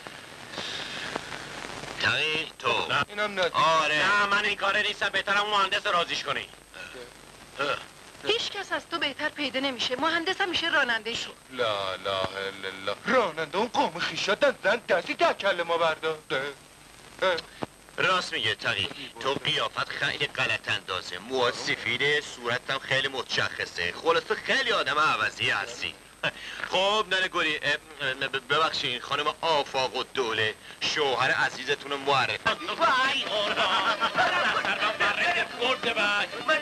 تقیق تو اینم نازی. آره. نه من این کاره نیستم، بهترم مهندس رازیش کنی. هیچ کس از تو بهتر پیدا نمیشه. مهندس هم میشه راننده شو. لا لا الا الله. راننده اون قوم خیشاتن زن دستی تا کل ما برداشته. راست میگه تقیق، تو قیافت خیلی غلط اندازه، موهات سفیده، صورتم خیلی متشخصه. خلاصه خیلی آدم عوضی هستی. خب ننه گلی، ببخشین خانم آفاق و دوله، شوهر عزیزتون معرفی. وای قربان. من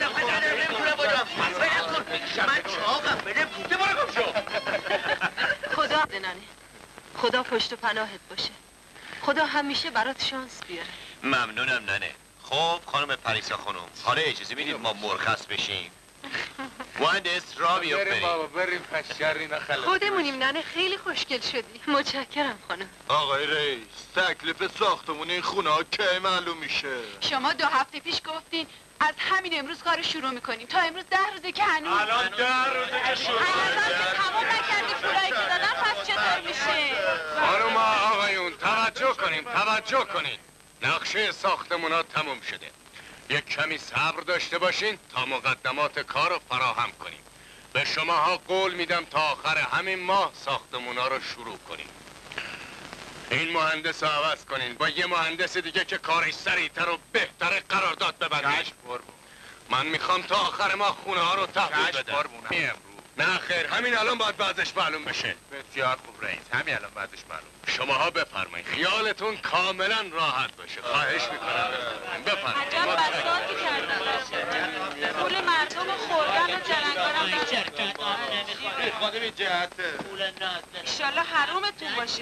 من چاقم بده بوده برو گم شو. خدا ننه، خدا پشت و پناهت باشه. خدا همیشه برات شانس بیاره. ممنونم ننه. خب خانم پریسا خانم، حالا اجازه میدید ما مرخص بشیم؟ مهندس را بیفت بریم بریم. بابا بریم پس شرینا خلق. خودمونیم ننه، خیلی خوشگل شدی. متشکرم خانم. آقای رئیس، تکلیف ساختمون این خونه ها کی معلوم میشه؟ شما دو هفته پیش گفتین از همین امروز کار شروع میکنیم. تا امروز ده روزه که هنوز الان ده روزه که شروع هنوز تمام نکردی پولایی که دادن، پس چطور میشه؟ خانم آقایون توجه کنین توجه کنین. نقشه ساختمون ها تموم شده. یک کمی صبر داشته باشین تا مقدمات کار رو فراهم کنیم. به شماها قول میدم تا آخر همین ماه ساختمون ها رو شروع کنیم. این مهندس رو عوض کنین با یه مهندس دیگه که کارش سریعتر و بهتر قرارداد ببندین. من میخوام تا آخر ماه خونه ها رو تحویل بدم. نه خیر، همین الان باید بعدش معلوم بشه. بسیار خوب رئیس، همین الان بعدش معلوم. شماها بفرمایید، خیالتون کاملا راحت باشه. خواهش میکنم بفرمایید. عجب بساطی کردن، پول مردم رو خوردن و جلنگارم خودم این جهته. ایشالله حرومتون باشه.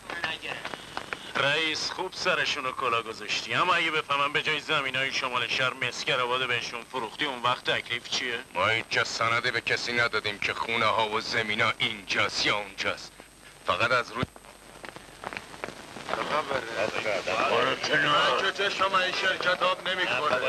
رئیس خوب سرشونو کلا گذاشتی، اما اگه بفهمم به جای زمینای شمال شهر مسکر آباده بهشون فروختی، اون وقت تکلیف چیه؟ ما اینجا سندی به کسی ندادیم که خونه ها و زمین ها اینجاست یا اونجاست. فقط از روی برو کنار. چه شما این شرکت آب نمی کنه؟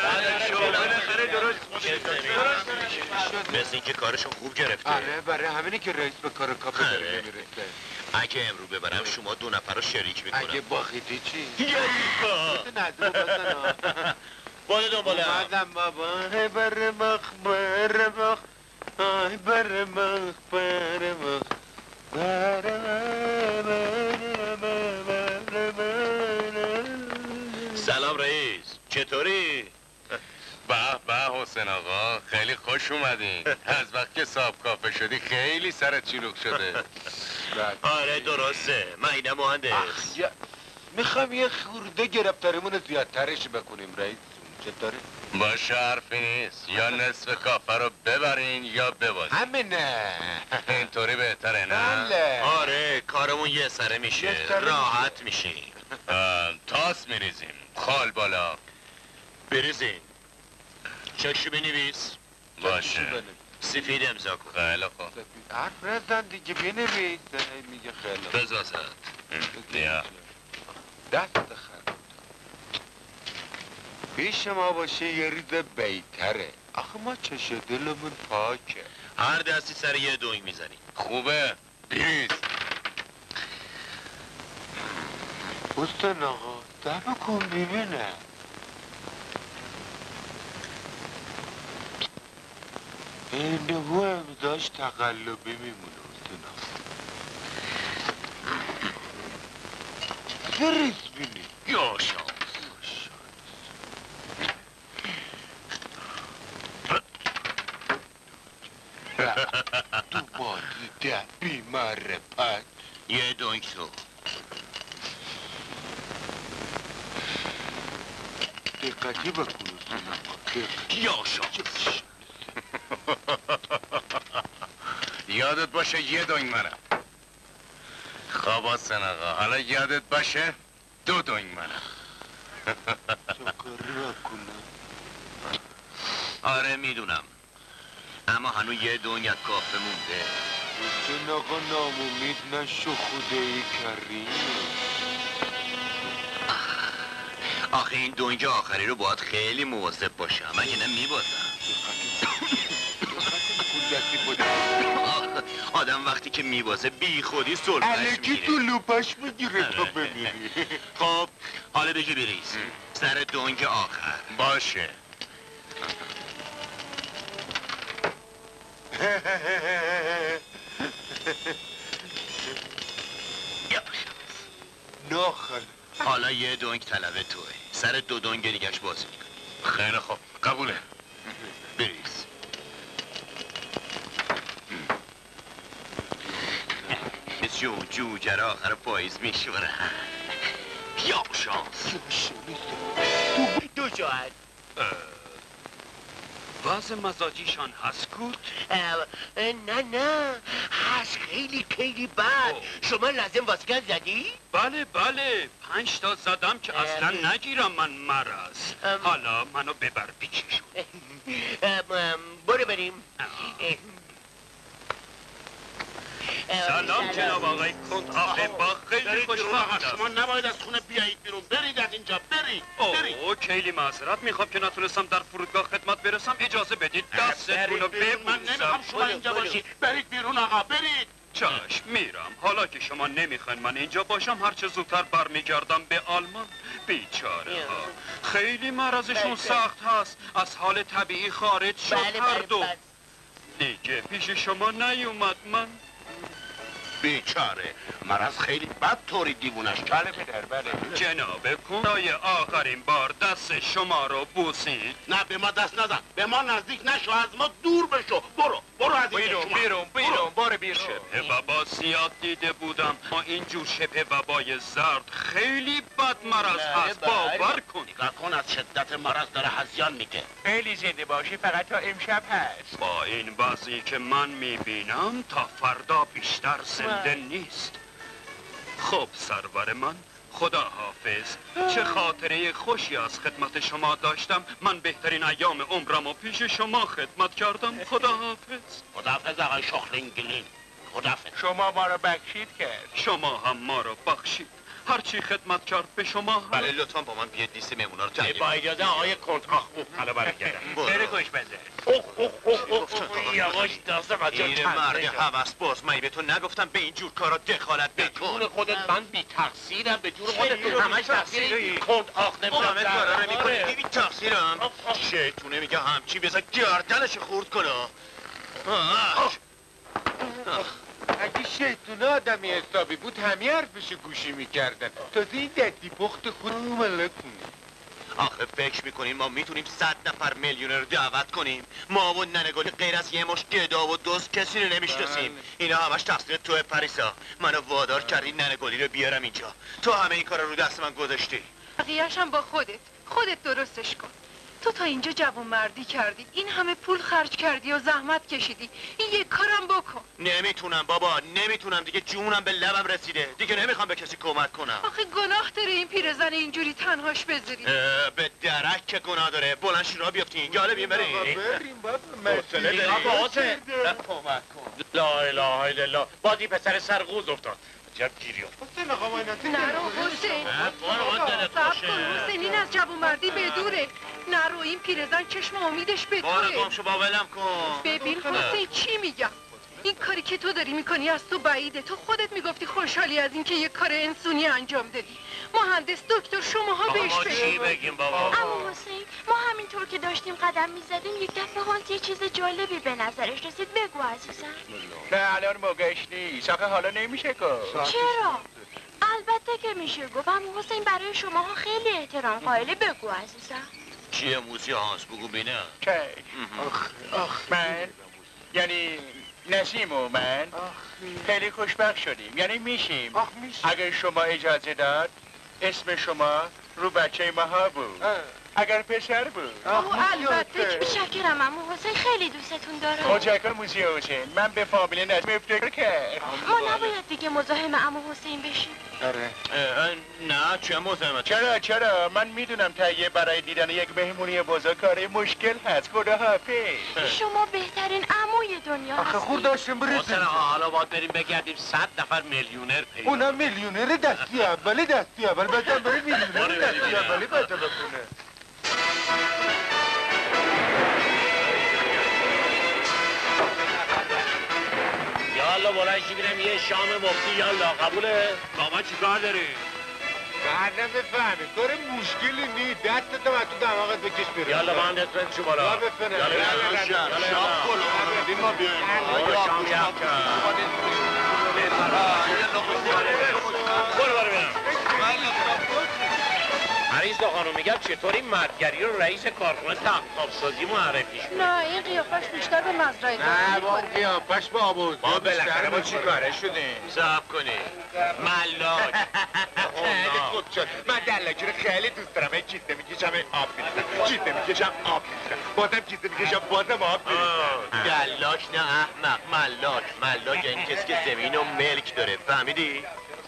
مثل اینکه کارشون خوب گرفته. آره برای همینی که رئیس به کار کافه داره نمیرسه. اگه امرو ببرم شما دو نفر رو شریک میکنم. اگه باخیدی چی؟ یریفا ندرو بزنم. بالا دنبالم. اومدم بابا. ای بر مخ بر مخ ای بر مخ بر مخ سلام رئیس، چطوری؟ به به حسین آقا، خیلی خوش اومدین. از وقت که صاحب کافه شدی خیلی سرت شلوغ شده. آره درسته، من اینه مهندس. میخوام یه خورده گرفتاریمون زیادترش بکنیم رئیس. چطوره؟ باشه حرفی نیست، یا نصف کافه رو ببرین یا ببازین. همینه. اینطوری بهتره نه؟ بله. آره کارمون یه سره میشه، یه سره راحت میشیم. تاس میریزیم، خال بالا بریزین. چکشو بنویس. باشه. سفید امضا کن. خیلی خوب. حرف نزن دیگه بنویس. میگه خیلی بزازد. بیا. دست خرم پیش ما باشه یه ریز بیتره. آخه ما چش دلمون پاکه. هر دستی سر یه دوی میزنی. خوبه؟ بیریز. حسن آقا صبر کن ببینم. این هو هم داشت تقلبی میمونه بریز بینی یا شانس تو بازی ده بی معرفت یه دونک تو دقتی بکنو یا شانس یادت باشه یه دونک منم خواب سنقا حالا یادت باشه دو دونک منم چکاری بکنم آره میدونم اما هنو یه دنیا کافه مونده حسین آقا نامومید نشو خوده ای کریم آخه این دنگ آخری رو باید خیلی مواظب باشم مگه نه میبازم آدم وقتی که میبازه بی خودی سلطش میگیره الکی تو لوپش میگیره تا بمیری خب حالا بگی بریز سر دنگ آخر باشه ناخل حالا یه دونگ طلبه توه سر دو دونگ دیگهش بازی میکن خیلی خوب قبوله بریز جو جوجه را آخر پاییز میشوره یا شانس دو جاعت وضع مزاجیشان هست کود؟ نه نه هست خیلی خیلی بد شما لازم واسکن زدی؟ بله بله پنج تا زدم که اصلا نگیرم من مرض حالا منو ببر پیچشون برو بریم سلام جناب آقای کنت آخه با خیلی خوشبختم شما نباید از خونه بیایید بیرون برید از اینجا برید اوه خیلی معذرت میخوام که نتونستم در فرودگاه خدمت برسم اجازه بدید دستتون رو ببوسم من نمیخوام شما اینجا باشید برید بیرون آقا برید چشم میرم حالا که شما نمیخواین من اینجا باشم هرچه زودتر برمیگردم به آلمان بیچاره ها خیلی مرضشون سخت هست از حال طبیعی خارج شد هر دو دیگه پیش شما نیومد من بیچاره مرض خیلی بد طوری دیوونش بله پدر بله جناب کنای آخرین بار دست شما رو بوسید نه به ما دست نزن به ما نزدیک نشو از ما دور بشو برو برو از این بیرون بیرون بیرون بار بیرون شبه وبا زیاد دیده بودم ما اینجور شبه وبای زرد خیلی بد مرض هست باور کن نگاه کن از شدت مرض داره هزیان میده خیلی زنده باشی فقط تا امشب هست با این وضعی که من میبینم تا فردا بیشتر زنده نیست خب سرور من خدا حافظ چه خاطره خوشی از خدمت شما داشتم من بهترین ایام عمرم و پیش شما خدمت کردم خدا حافظ خدا حافظ آقای شخلینگلین خدا حافظ شما ما رو بخشید کرد شما هم ما رو بخشید هرچی خدمت کرد به شما هم بله لطفا با من بیاد لیست مهمونا رو تعیین با اجازه آقای کنت آخ حالا برگردم بره گوش بده یواش دست بچه این مرد حوث باز من به تو نگفتم به این جور کارا دخالت بکن جون خودت من بی تقصیرم به جون خودت همش تقصیر کنت آخ همه کارا رو میکنی نمیکنه بی تقصیرم شیطونه میگه همچی بذار گردنش خورد کنه اگه شیطونه آدمی حسابی بود همه حرفش گوشی میکردن تازه این دستی پخت خود رو ملک کنیم آخه فکر میکنیم ما میتونیم صد نفر میلیونر دعوت کنیم ما و ننگلی غیر از یه مش گدا و دوست کسی رو نمیشناسیم اینا همش تقصیر توه پریسا منو وادار کردی ننگلی رو بیارم اینجا تو همه این کارا رو دست من گذاشتی بقیه‌ش هم با خودت خودت درستش کن تو تا اینجا جوان مردی کردی این همه پول خرج کردی و زحمت کشیدی این یک کارم بکن نمیتونم بابا نمیتونم دیگه جونم به لبم رسیده دیگه نمیخوام به کسی کمک کنم آخه گناه داره این پیرزن اینجوری تنهاش بذاری به درک که گناه داره بلند شین را بیافتین یاله بیم بریم بریم بابا حوصله داری باسه کمک کن لا اله الا الله بادی پسر سرغوز افتاد عجب گیری افتاد حسین آقا مایناتی نرو حسین صبر کن حسین این از جوان مردی بدوره نرو این پیرزن چشم امیدش به بارا توه گم شو با ولم کن ببین حسین چی میگم این کاری که تو داری میکنی از تو بعیده. تو خودت میگفتی خوشحالی از اینکه یه کار انسونی انجام دادی. مهندس دکتر شماها بهش ما چی بگیم بابا؟ عمو حسین ما همینطور که داشتیم قدم میزدیم یک دفعه هانس یه چیز جالبی به نظرش رسید. بگو عزیزم. نه الان موقعش نیست. آخه حالا نمیشه گفت. چرا؟ البته که میشه گفت. عمو حسین برای شماها خیلی احترام قائله. بگو عزیزم. چیه موسی هانس بگو بینم. کی؟ آخ آخ من یعنی نسیم و من خیلی خوشبخت شدیم. یعنی میشیم. اگر شما اجازه داد اسم شما رو بچه ماها بود. اگر پسر بود. اوه البته. متشکرم عمو حسین خیلی دوستتون دارم. متشکرم موسی حسین. من به فامیل نسیم افتخار کردم. ما نباید دیگه مزاحم عمو حسین بشیم. آره. نه چه مزاحمت؟ چرا چرا من میدونم تهیه برای دیدن یک مهمونی بزرگ کاری مشکل هست. خدا حافظ. شما بهترین عموی دنیا هستید. آخه خور داشتیم برسیم. حالا باید بریم بگردیم صد نفر میلیونر پیدا. اونا میلیونر دستی اولی دستی اول بچم برای میلیونر دستی اولی پیدا بکنه. یالا بلند شی بریم یه شام مفتی. یالا قبوله؟ بابا چی کار داری؟ بعد نمیفهمی کار مشکلی نی. دستت هم تو دماغت بکش بیرون. یالا با هم دستت شو بالا. یا بفنه. یالا یالا یالا شام کن. آمدیم ما بیاییم. شام یخ برو برو برم. عریضا خانم میگم چطوری مردگری رو رئیس کارخونه تخت‌خواب‌سازی معرفی شد؟ نه این قیافش بیشتر به مزرعه نه با قیافش با آبود. ما بالاخره ما چی کاره شدیم؟ صبر کنی ملاک. خیلی خوب شد. من دلاکی رو خیلی دوست دارم. این کیسه میکشم آب میریزم. کیسه میکشم آب میریزم. بازم کیسه میکشم بازم آب میریزم. دلاک نه احمق، ملاک. ملاک این کسی که زمین و ملک داره. فهمیدی؟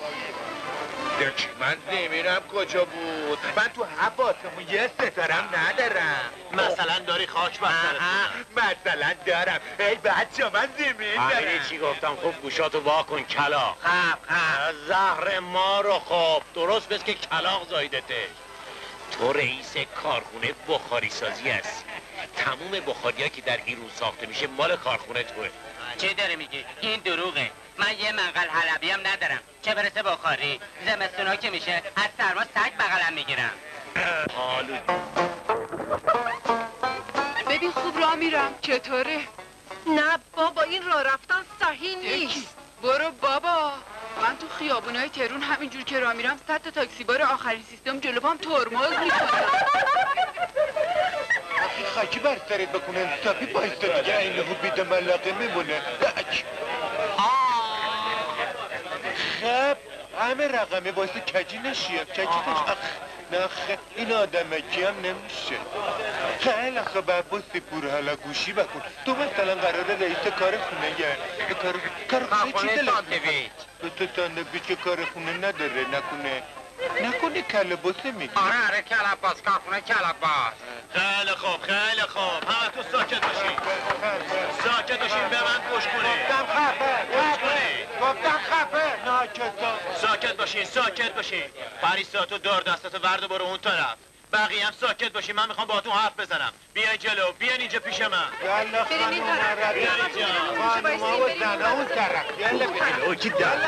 من نمیرم کجا بود. من تو حباتمون یه ستارم ندارم. مثلا داری خاک بسترت مثلا دارم. ای بچه من زمین دارم. همینی چی گفتم خوب گوشاتو وا کن کلاق. خب خب زهر ما رو خب درست بس که کلاق زایدته. تو رئیس کارخونه بخاری سازی هستی. تموم بخاری‌ها که در این روز ساخته میشه مال کارخونه توه. چی داری میگی؟ این دروغه. من یه منقل حلبی هم ندارم. چه برسه بخاری. زمستونا که میشه از سرما سگ بغلم میگیرم. حالو ببین خوب راه میرم. چطوره؟ نه بابا این راه رفتن صحیح نیست. برو بابا. من تو خیابونای تهران همینجور که راه میرم صد تا تاکسی بار آخرین سیستم جلو پام ترمز میکنم. آخی خاکی بر سرت بکنن. تاپی بایستا دیگه این خوب بیده ملاقه میمونه. خب همه رقمه واسه کجی نشیم. کجی نشیم. نه خیلی این آدمکی هم نمیشه. خیلی خوب عباس پور حالا گوشی بکن. تو مثلا قرار رئیس کار خونه یه کار کار خونه چی دلت تو ساندویچ که کار خونه نداره نکنه نکنه کلباسه میگی. آره آره کلباس کارخونه کلباس. خیلی خوب خیلی خوب. همه تو ساکت باشین. ساکت باشین به من گوش کنید. گفتم خفه گوش کنید. گفتم خفه ناکتا. ساکت باشین ساکت باشین. پریساتو دار دستاتو ورد برو اون طرف. بقیه هم ساکت باشین. من میخوام باهاتون حرف بزنم. بیاین جلو بیاین اینجا پیش من. یالا بریم این طرف. بیاین اینجا. خانوما و زنها اون طرف. یالا بیاین. کی در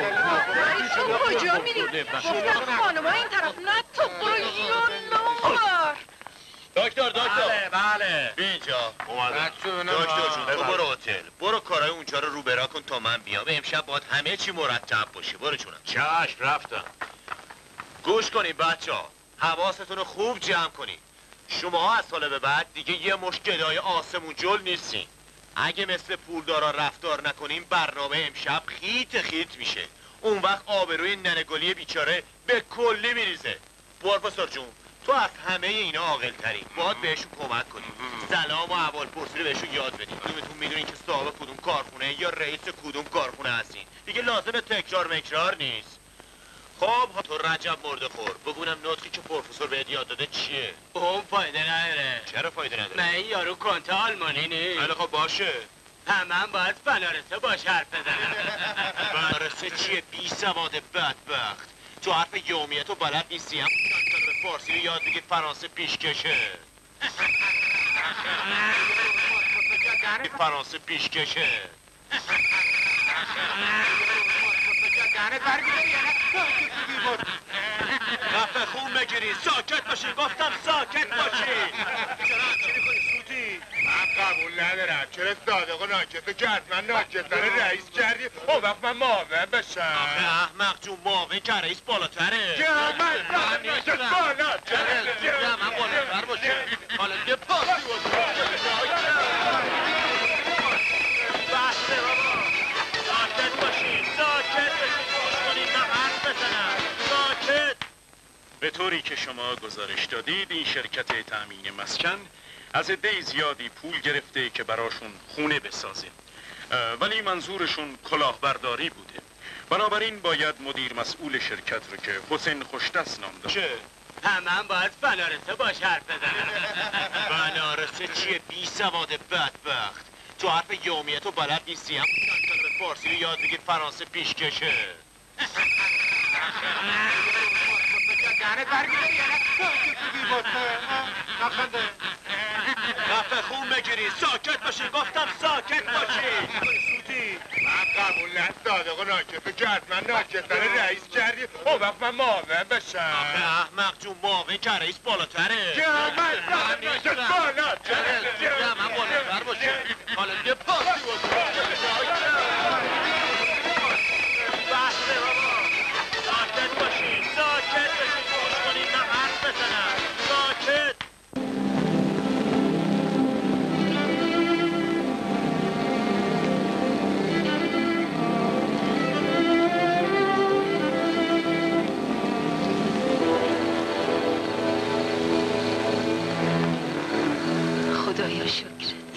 شما کجا میری؟ گفتم خانوما این طرف نه تو برو یالله. دکتر دکتر بله بله اینجا اومدم. دکتر جون تو برو هتل. برو کارهای اونجا رو رو برا کن تا من بیام. امشب باید همه چی مرتب باشه. برو جونم. چشم رفتم. گوش کنین بچه‌ها. حواستون رو خوب جمع کنین. شما از سال به بعد دیگه یه مشت گدای آسمون جل نیستین. اگه مثل پولدارا رفتار نکنین برنامه امشب خیت خیت میشه. اون وقت آبروی ننگلی بیچاره به کلی میریزه. پروفسور جون تو از همه اینا عاقل تری. باید بهشون کمک کنیم. سلام و احوالپرسی رو بهشون یاد بدیم. کدومتون میدونین که صاحب کدوم کارخونه یا رئیس کدوم کارخونه هستین. دیگه لازم تکرار مکرار نیست. خب تو رجب مرده خور بگونم نطقی که پروفسور بهت یاد داده چیه؟ اون فایده نداره. چرا فایده نداره؟ نه این یارو کنته آلمانی نیست. خیلی خب باشه. همه باید بنارسه باش حرف بزنم. بنارسه چیه بی سواد بدبخت؟ تو حرف یومیت و بلد نیستی. هم به فارسی رو یاد بگیر فرانسه پیشکشه. فرانسه پیشکشه. دهنت برگیری یا نه؟ خفه خون بگیری ساکت باشی گفتم ساکت باشی چرا چی میکنی سوتی؟ من قبول ندارم چرا صادق ناکتو که حتما ناکتر رئیس کردی اون وقت من معاون بشم آخه احمق جون معاون که رئیس بالاتره که من ناکت بالاتره نه من بالاتر باشه حالا یه پاسی بسته بابا ساکت باشید ساکت باشید گوش کنید من حرف بزنم ساکت. به طوری که شما گزارش دادید این شرکت تأمین مسکن از عده زیادی پول گرفته که براشون خونه بسازه ولی منظورشون کلاهبرداری بوده بنابراین باید مدیر مسئول شرکت رو که حسین خوشدست نام داره چه؟ همه باید بنارسه باش حرف بزنم بنارسه چیه بی سواد بدبخت تو حرف یومیتو بلد نیستی هم به فارسی رو یاد بگیر فرانسه پیشکشه دهنت برگیری یا نه؟ نخنده خفه خون بگیری ساکت باشی گفتم ساکت باشی سوتی من قبول نه صادق و ناکتو که حتما ناکتر رئیس کردی اون وقت من معاون بشم آخه احمق جون معاون که رئیس بالاتره که من ناکت بالاتره نه من بالاتر باشه حالا یه پاسی بسته بابا ساکت باشید ساکت باشید گوش کنید من حرف بزنم ساکت. خدایا شکرت.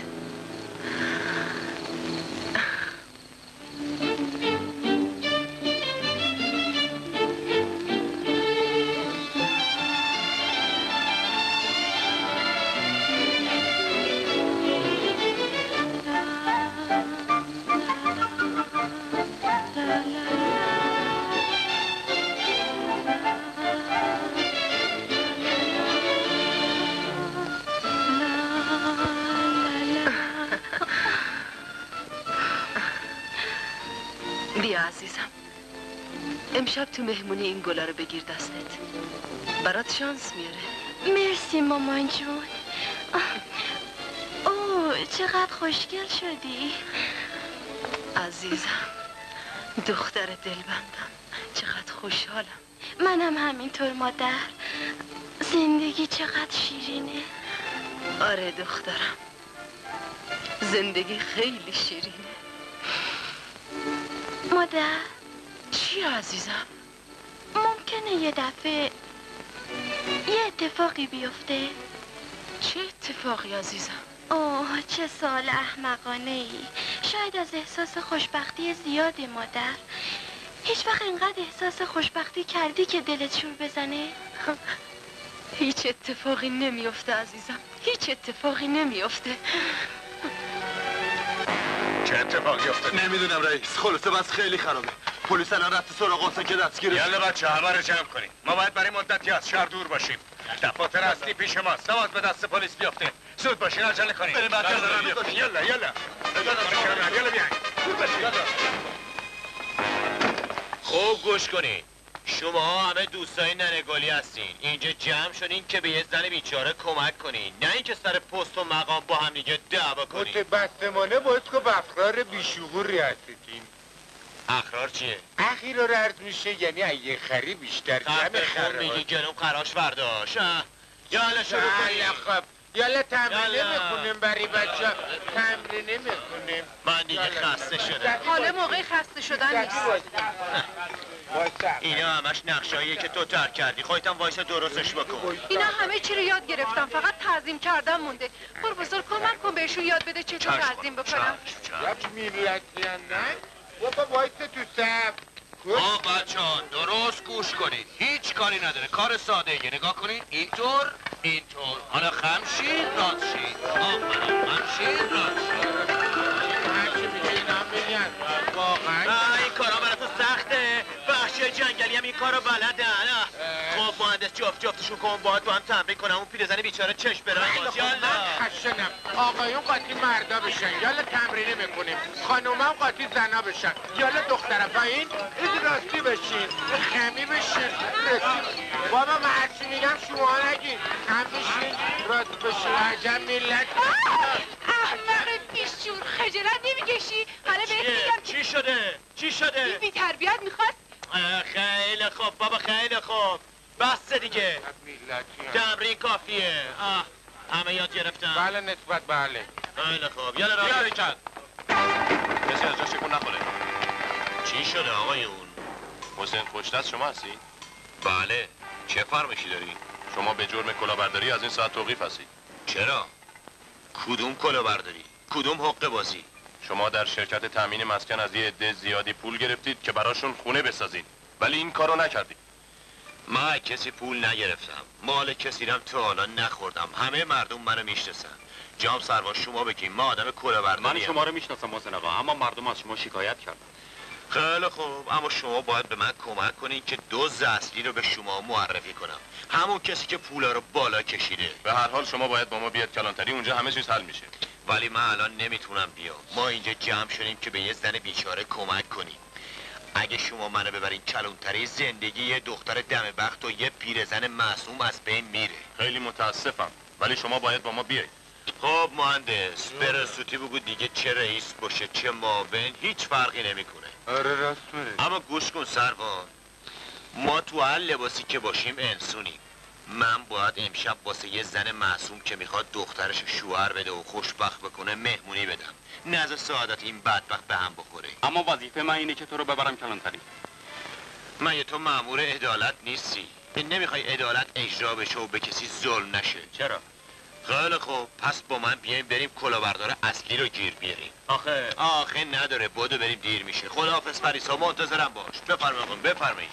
بیا عزیزم امشب تو مهمونی این گلا رو بگیر دستت برات شانس میاره. مرسی مامان جون. اوه چقدر خوشگل شدی عزیزم دختر دلبندم چقدر خوشحالم. منم همینطور مادر زندگی چقدر شیرینه. آره دخترم زندگی خیلی شیرینه. مادر چی عزیزم؟ ممکنه یه دفعه یه اتفاقی بیفته؟ چه اتفاقی عزیزم؟ اوه چه سوال احمقانه ای. شاید از احساس خوشبختی زیاده مادر. هیچ وقت اینقدر احساس خوشبختی کردی که دلت شور بزنه؟ هیچ اتفاقی نمیفته عزیزم هیچ اتفاقی نمیفته. چه اتفاقی افتاد؟ نمیدونم رئیس خلاصه بس خیلی خرابه پلیس الان رفت سراغ حسین که دستگیرش. یالا بچه همه رو جمع کنیم ما باید برای مدتی از شهر دور باشیم دفاتر اصلی پیش ماست نباید به دست پلیس بیفته زود باشین عجله کنیم بریم بچه ها یالا یالا یالا بیاین خوب گوش کنین شما همه دوستای ننگالی هستین اینجا جمع شدین که به یه زن بیچاره کمک کنین نه اینکه سر پست و مقام با هم دیگه دعوا کنین. متبسمانه باید که بفرار بیشعوری هستین. اخرار چیه؟ اخی رو رد میشه یعنی اگه خری بیشتر خب خون میگی گلوم خراش برداشت یالا شروع کنیم. خب یالا تمرینه میکنیم برای بچه ها تمرینه میکنیم. من دیگه خسته شدم. حالا موقع خسته شدن نیست. اینا همش نقشاییه که تو ترک کردی خودتم وایسا درستش بکن. اینا همه چی رو یاد گرفتم فقط تعظیم کردن مونده. پروفسور کمک کن بهشون یاد بده چطور تعظیم بکنم. یک میلتی نه؟ بابا وایسا تو صف. آه بچه ها درست گوش کنید هیچ کاری نداره کار ساده ایه نگاه کنید اینطور اینطور حالا خمشید راست شید آفرین خمشید راست شید هرچی میگه اینا میگن واقعا این کارا برای تو سخته وحشی جنگلی هم این کارو بلدن خب مهندس جفت جفتشون کن باید با هم تمرین کنم اون پیرزن بیچاره چشم برن باز یالا خشنم آقایون قاطی مردا بشن یالا تمرینی میکنیم خانومم قاطی زنا بشن یالا دختر پایین این راستی بشین خمی بشین بابا من هرچی میگم شما نگین هم بشین راست بشین عجب ملت احمق بیشور خجالت نمیکشی حالا بهت میگم چی شده چی شده این بی تربیت میخواست خیلی خوب بابا خیلی خوب بس دیگه تمرین کافیه آه همه یاد گرفتم بله نسبت بله خیلی خوب یالا را بیاری کرد کسی از جاش شکون نخوره چی شده آقایون حسین خوشدست شما هستی؟ بله چه فرمشی داری؟ شما به جرم کلاهبرداری از این ساعت توقیف هستی چرا؟ کدوم کلاهبرداری؟ کدوم حقه بازی؟ شما در شرکت تامین مسکن از یه عده زیادی پول گرفتید که براشون خونه بسازید ولی این کارو نکردید من کسی پول نگرفتم مال کسی رم تا حالا نخوردم همه مردم منو میشناسن جام سروا شما بگیم ما آدم کلاهبرداری من شما رو میشناسم محسن آقا اما مردم از شما شکایت کردن خیلی خوب اما شما باید به من کمک کنین که دزد اصلی رو به شما معرفی کنم همون کسی که پولا رو بالا کشیده به هر حال شما باید با ما بیاد کلانتری اونجا همه چیز حل میشه ولی من الان نمیتونم بیام ما اینجا جمع شدیم که به یه زن بیچاره کمک کنیم اگه شما منو ببرین کلانتری زندگی یه دختر دم بخت و یه پیرزن معصوم از بین میره خیلی متاسفم ولی شما باید با ما بیایید خب مهندس برسوتی بگو دیگه چه رئیس باشه چه معاون هیچ فرقی نمیکنه آره راست میره اما گوش کن سروان ما تو هر لباسی که باشیم انسونیم من باید امشب واسه یه زن معصوم که میخواد دخترش شوهر بده و خوشبخت بکنه مهمونی بدم نزد سعادت این بدبخت به هم بخوره اما وظیفه من اینه که تو رو ببرم کلانتری مگه تو مأمور عدالت نیستی نمیخوای عدالت اجرا بشه و به کسی ظلم نشه چرا خیلی خوب پس با من بیایم بریم کلاهبردار اصلی رو گیر بیاریم آخه آخه نداره بودو بریم دیر میشه خداحافظ پریسا منتظرم باش بفرمایید بفرمایید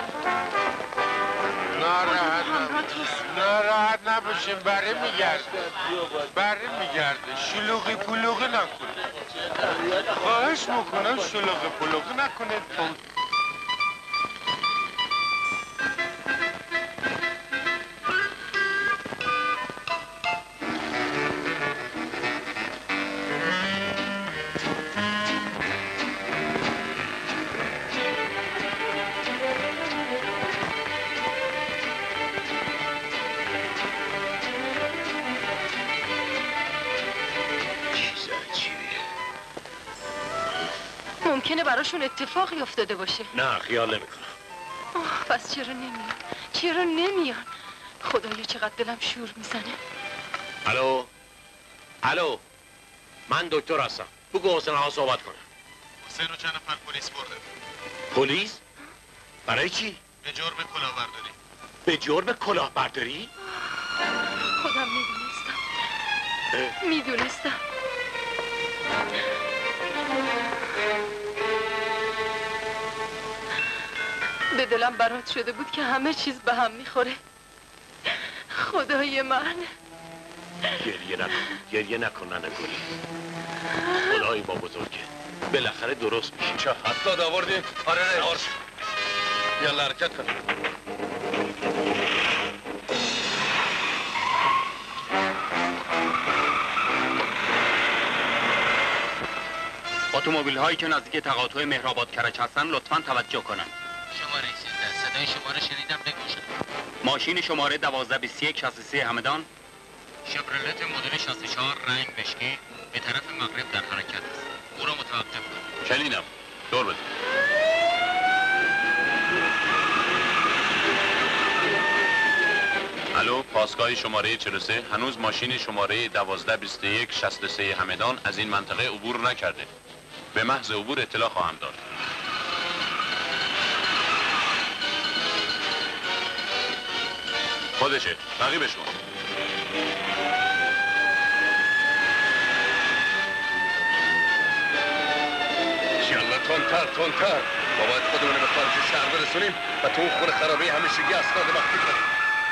ناراحت ناراحت نباشیم بره میگرده بره میگرده شلوغی پلوغی نکنه خواهش میکنم شلوغی پلوغی نکنه ممکنه براشون اتفاقی افتاده باشه نه خیال نمیکنم آه پس چرا نمیان چرا نمیان خدایا چقدر دلم شور میزنه الو الو من دکتر هستم بگو حسین آقا صحبت کنه حسین رو چند نفر پلیس برده پلیس برای چی به جرم کلاهبرداری به جرم کلاهبرداری خودم میدونستم میدونستم به دلم برات شده بود که همه چیز به هم میخوره خدای من گریه نکن گریه نکن ننه گلی خدای با بزرگه بالاخره درست میشه چه حساد آوردی؟ آره رئیس یالا حرکت کن اتومبیل هایی که نزدیک تقاطع مهرآباد کرج هستن لطفاً توجه کنن شماره سیزده صدای شما رو شنیدم بگوشم ماشین شماره دوازده بیست و یک شصت و سه همدان شفرلت مدل شصت و چهار رنگ مشکی به طرف مغرب در حرکت است او را متوقف کن شنیدم دور بده الو پاسگاه شماره چهل و سه هنوز ماشین شماره دوازده بیست و یک شصت و سه همدان از این منطقه عبور نکرده به محض عبور اطلاع خواهم داد خودشه تعقیبش کن یالا تندتر تندتر ما باید خودمون به خارج شهر برسونیم و تو اون خونه خرابه همیشگی اسناد مخفی کنیم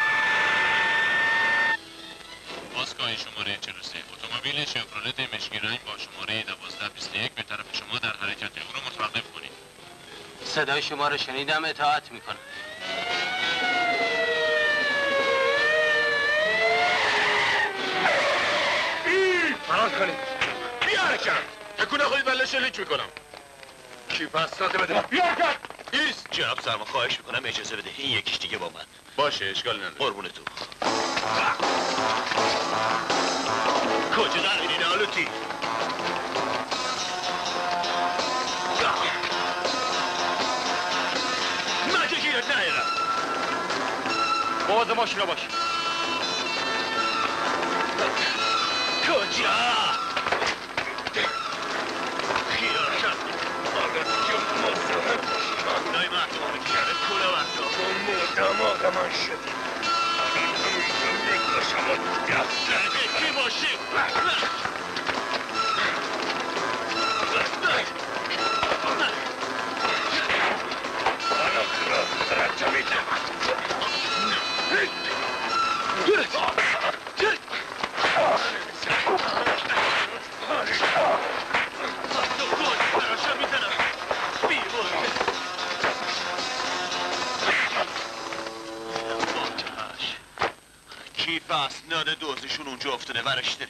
پاسگاه شماره چهل و سه اتومبیل شفرلت مشکی رنگ با شماره دوازده بیست و یک به طرف شما در حرکت او را متوقف کنید صدای شما رو شنیدم اطاعت میکنم فرار کنید. بیا حرکت. تکونه خودید ولی شلیک میکنم. کی پس ساته بده. بیا حرکت. ایست. جناب سرما خواهش میکنم اجازه بده این یکیش دیگه با من. باشه اشکال نداره. قربون تو. کجا دارین آلوتی؟ من که گیرت نیارم. باز ماشینا باش. کجا؟ خیال شد. آقا جون مصرف. نای مردم میکرده کوله وقتا. مردم آقا من شدیم. این همونجا نگاشم و دفتر. کی باشیم؟ حالا خراب درجه میدم. کیف اسناد دوزشون اونجا افتاده ورش داریم.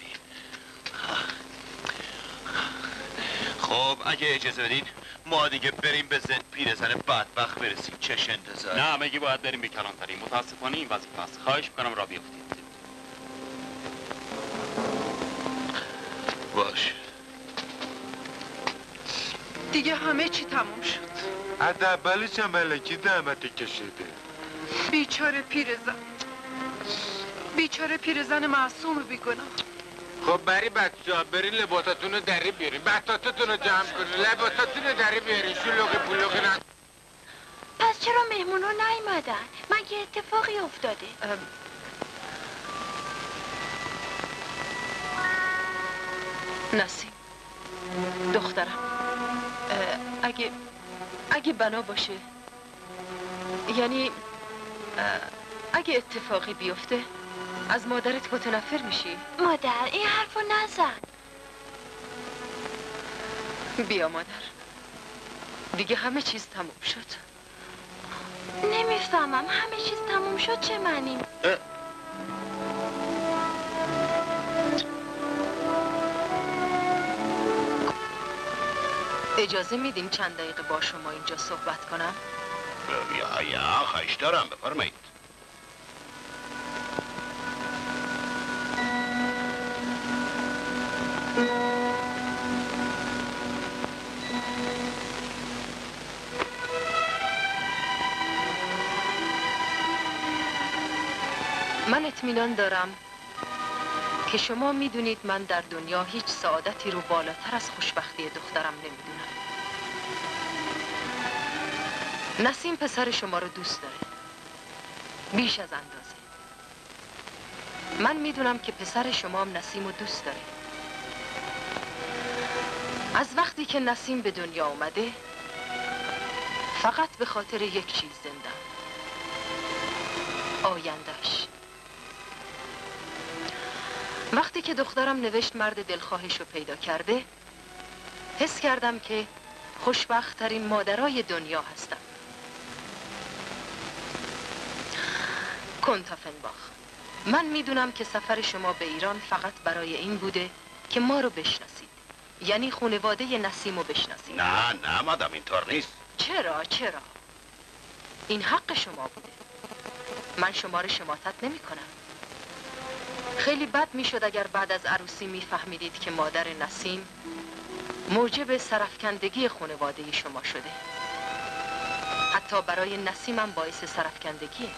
خب اگه اجازه بدین ما دیگه بریم به زند پیرزن بدبخت برسیم. چش انتظار؟ نه مگه باید بریم به کلانتری. متاسفانه این وظیفه است. خواهش میکنم را بیفتید. باش. دیگه همه چی تموم شد. از اولش هم ملکی دعمتی کشیده. بیچاره پیرزن، بیچاره پیرزن معصوم بیگناه. خب بری بچه ها برین لباساتون رو دری بیارین. بطاتتون رو جمع کنین. لباساتون رو دری بیارین. شلوغ پلوغ نه. پس چرا مهمون ها نیومدن؟ مگه اتفاقی افتاده؟ نسیم دخترم، اگه اگه بنا باشه، یعنی اگه اتفاقی بیفته از مادرت متنفر میشی؟ مادر این حرفو نزن. بیا مادر، دیگه همه چیز تموم شد. نمیفهمم همه چیز تموم شد چه معنی؟ اجازه میدین چند دقیقه با شما اینجا صحبت کنم؟ یا یا خواهش دارم بفرمایید. من اطمینان دارم که شما میدونید من در دنیا هیچ سعادتی رو بالاتر از خوشبختی دخترم نمیدونم. نسیم پسر شما رو دوست داره، بیش از اندازه. من میدونم که پسر شما هم نسیم رو دوست داره. از وقتی که نسیم به دنیا اومده فقط به خاطر یک چیز زنده، آیندهش. وقتی که دخترم نوشت مرد دلخواهش رو پیدا کرده، حس کردم که خوشبخت ترین مادرای دنیا هستم. کنتافنباخ، من میدونم که سفر شما به ایران فقط برای این بوده که ما رو بشناسید، یعنی خانواده نسیم رو بشناسید. نه نه مادام اینطور نیست. چرا چرا؟ این حق شما بوده. من شما رو شماتت نمی کنم. خیلی بد میشد اگر بعد از عروسی میفهمیدید که مادر نسیم موجب سرفکندگی خانواده شما شده. حتی برای نسیمم باعث سرفکندگیه.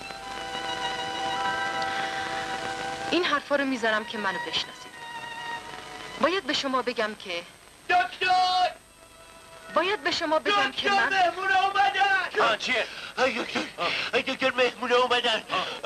این حرفا رو میذارم که منو بشناسید. باید به شما بگم که دکتر! باید به شما بگم که من دکتر مهمون اومدن! آه چیه؟ ای دکتر ای دکتر مهمونه اومدن.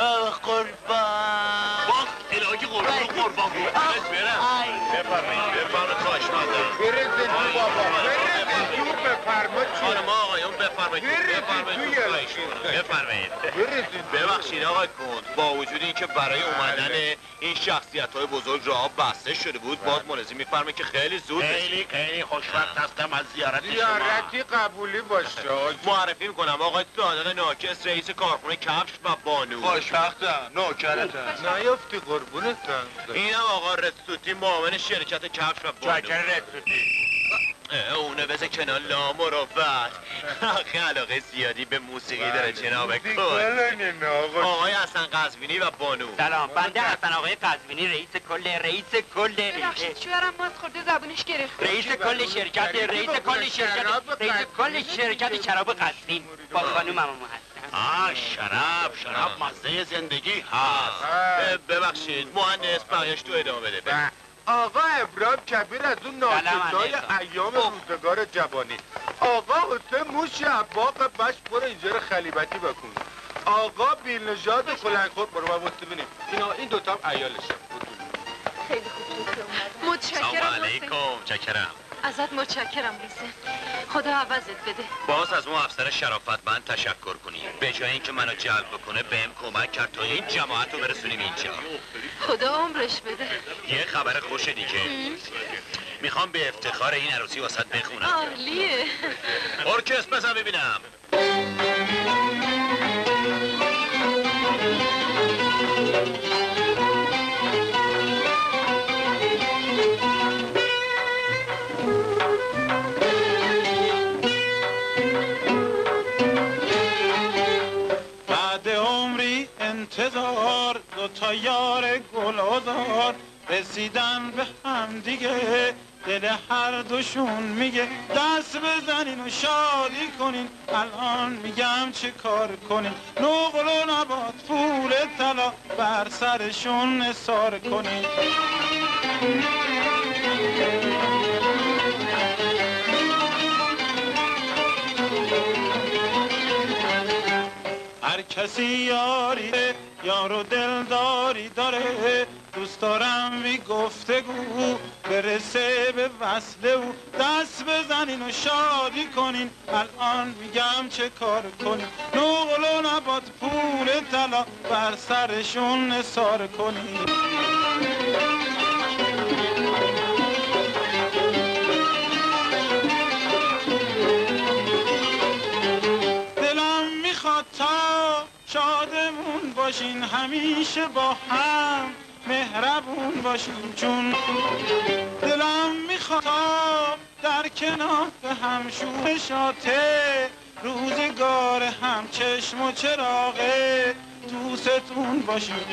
قربان باخ الهی قربان قربان بود. برم بفرمایید بفرمایید خواهش مندم. برزید تو بابا برزید تو بفرمایید. خانم آقایون بفرمایید بفرمایید خواهش می‌کنم. بفرمایید. ببخشید آقای کند، با وجود اینکه برای اومدن این شخصیت‌های بزرگ راه بسته شده بود، باز ملزم می‌فرمایید که خیلی زود خیلی خیلی خوشوقت هستم از زیارت شما. زیارتی قبولی باشه. معرفی میکنم آقای صادق ناکس رئیس کارخونه کفش و بانو. خوشبختم نوکرتم. نیافتی قربونتم. این اینم آقا رسوتی معاون شرکت کفش و بانو. چاکر رسوتی. اونه بذار کنار لامو رو بعد آخه علاقه زیادی به موسیقی داره جناب کل. آقای حسن قزوینی و بانو. سلام، بنده حسن آقای قزوینی رئیس کل رئیس کل ببخشید شوهرم ماست خورده زبونش گرفت. رئیس کل شرکت رئیس کل شرکت رئیس کل شرکت شراب قزوین با خانومم هستم. آه شراب شراب مزه زندگی هست. ببخشید مهندس بقیش تو ادامه بده. آقا ابراهیم کبیر از اون ناسزای ایام روزگار جوانی. آقا حسین موش عباق بش برو اینجا رو خلیبتی بکن. آقا بیل نژاد کلنگخور برو ما واسه ببینیم. اینا این دوتا هم عیالشه. خیلی خوب بود که اومد. متشکرم حسین. سلام علیکم. چکرم. ازت متشکرم حسین. خدا عوضت بده. باز از اون افسر شرافتمند تشکر کنی. به جای اینکه منو جلب بکنه بهم کمک کرد تا این جماعت رو برسونیم اینجا. خدا عمرش بده. یه خبر خوش دیگه. میخوام به افتخار این عروسی واسط بخونم. عالیه. ارکستر بزن ببینم. انتظار دو تا یار گلازار رسیدن به هم دیگه دل هر دوشون میگه دست بزنین و شادی کنین الان میگم چه کار کنین نقل و نبات پول طلا بر سرشون نثار کنین هر کسی یاری یار و دلداری داره دوست دارم بی گفتگو برسه به وصل او دست بزنین و شادی کنین الان میگم چه کار کنین نقل و نبات پول طلا بر سرشون نثار کنین دلم میخواد تا شادمون باشین همیشه با هم مهربون باشیم چون دلم میخواد در کنار هم شورشاته روزگار هم چشم و چراغه دوستون باشیم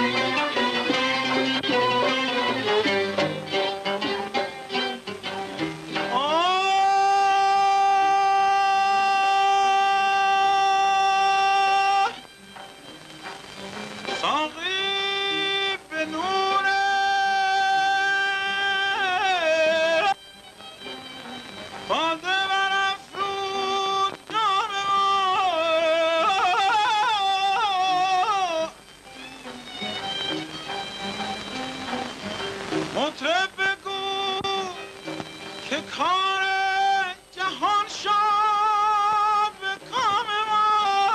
مطرب بگو که کار جهان شد به کام ما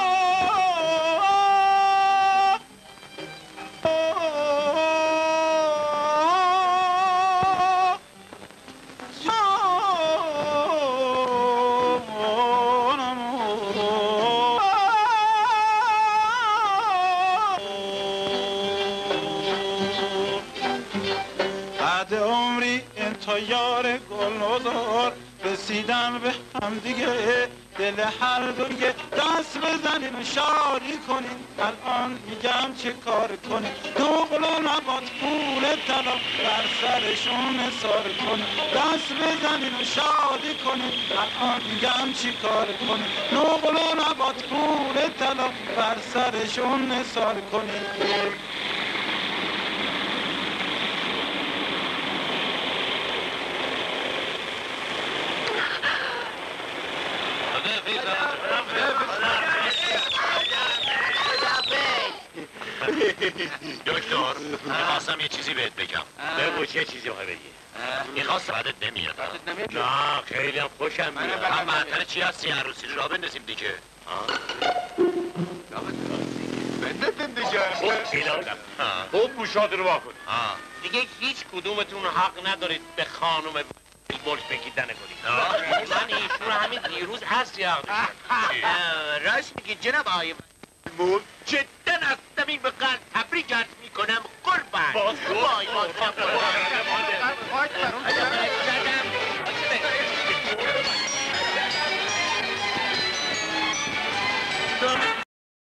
یار گلزار رسیدن به هم دیگه دل هر دویه دست بزنین و شادی کنین الان میگم چه کار کنین نقل و نبات پول طلا بر سرشون نثار کنین دست بزنین و شادی کنین الان میگم چه کار کنین نقل و نبات پول طلا بر سرشون نثار کنین دکتر میخواستم یه چیزی بهت بگم بگو چه چیزی باید بگی میخواست بدت نمیاد نه خیلی هم خوشم میاد هم منطقه چی هستی عروسی رو را بندازیم دیگه بندازیم دیگه خوب بیلادم خوب گوشات رو واکن دیگه هیچ کدومتون حق ندارید به خانوم برش بگید دنه کنید من ایشون همین دیروز هست یاد راست میگی جناب آقای مول جدا از زمین به قلب تبریک عرض میکنم قربان باز وای باز باز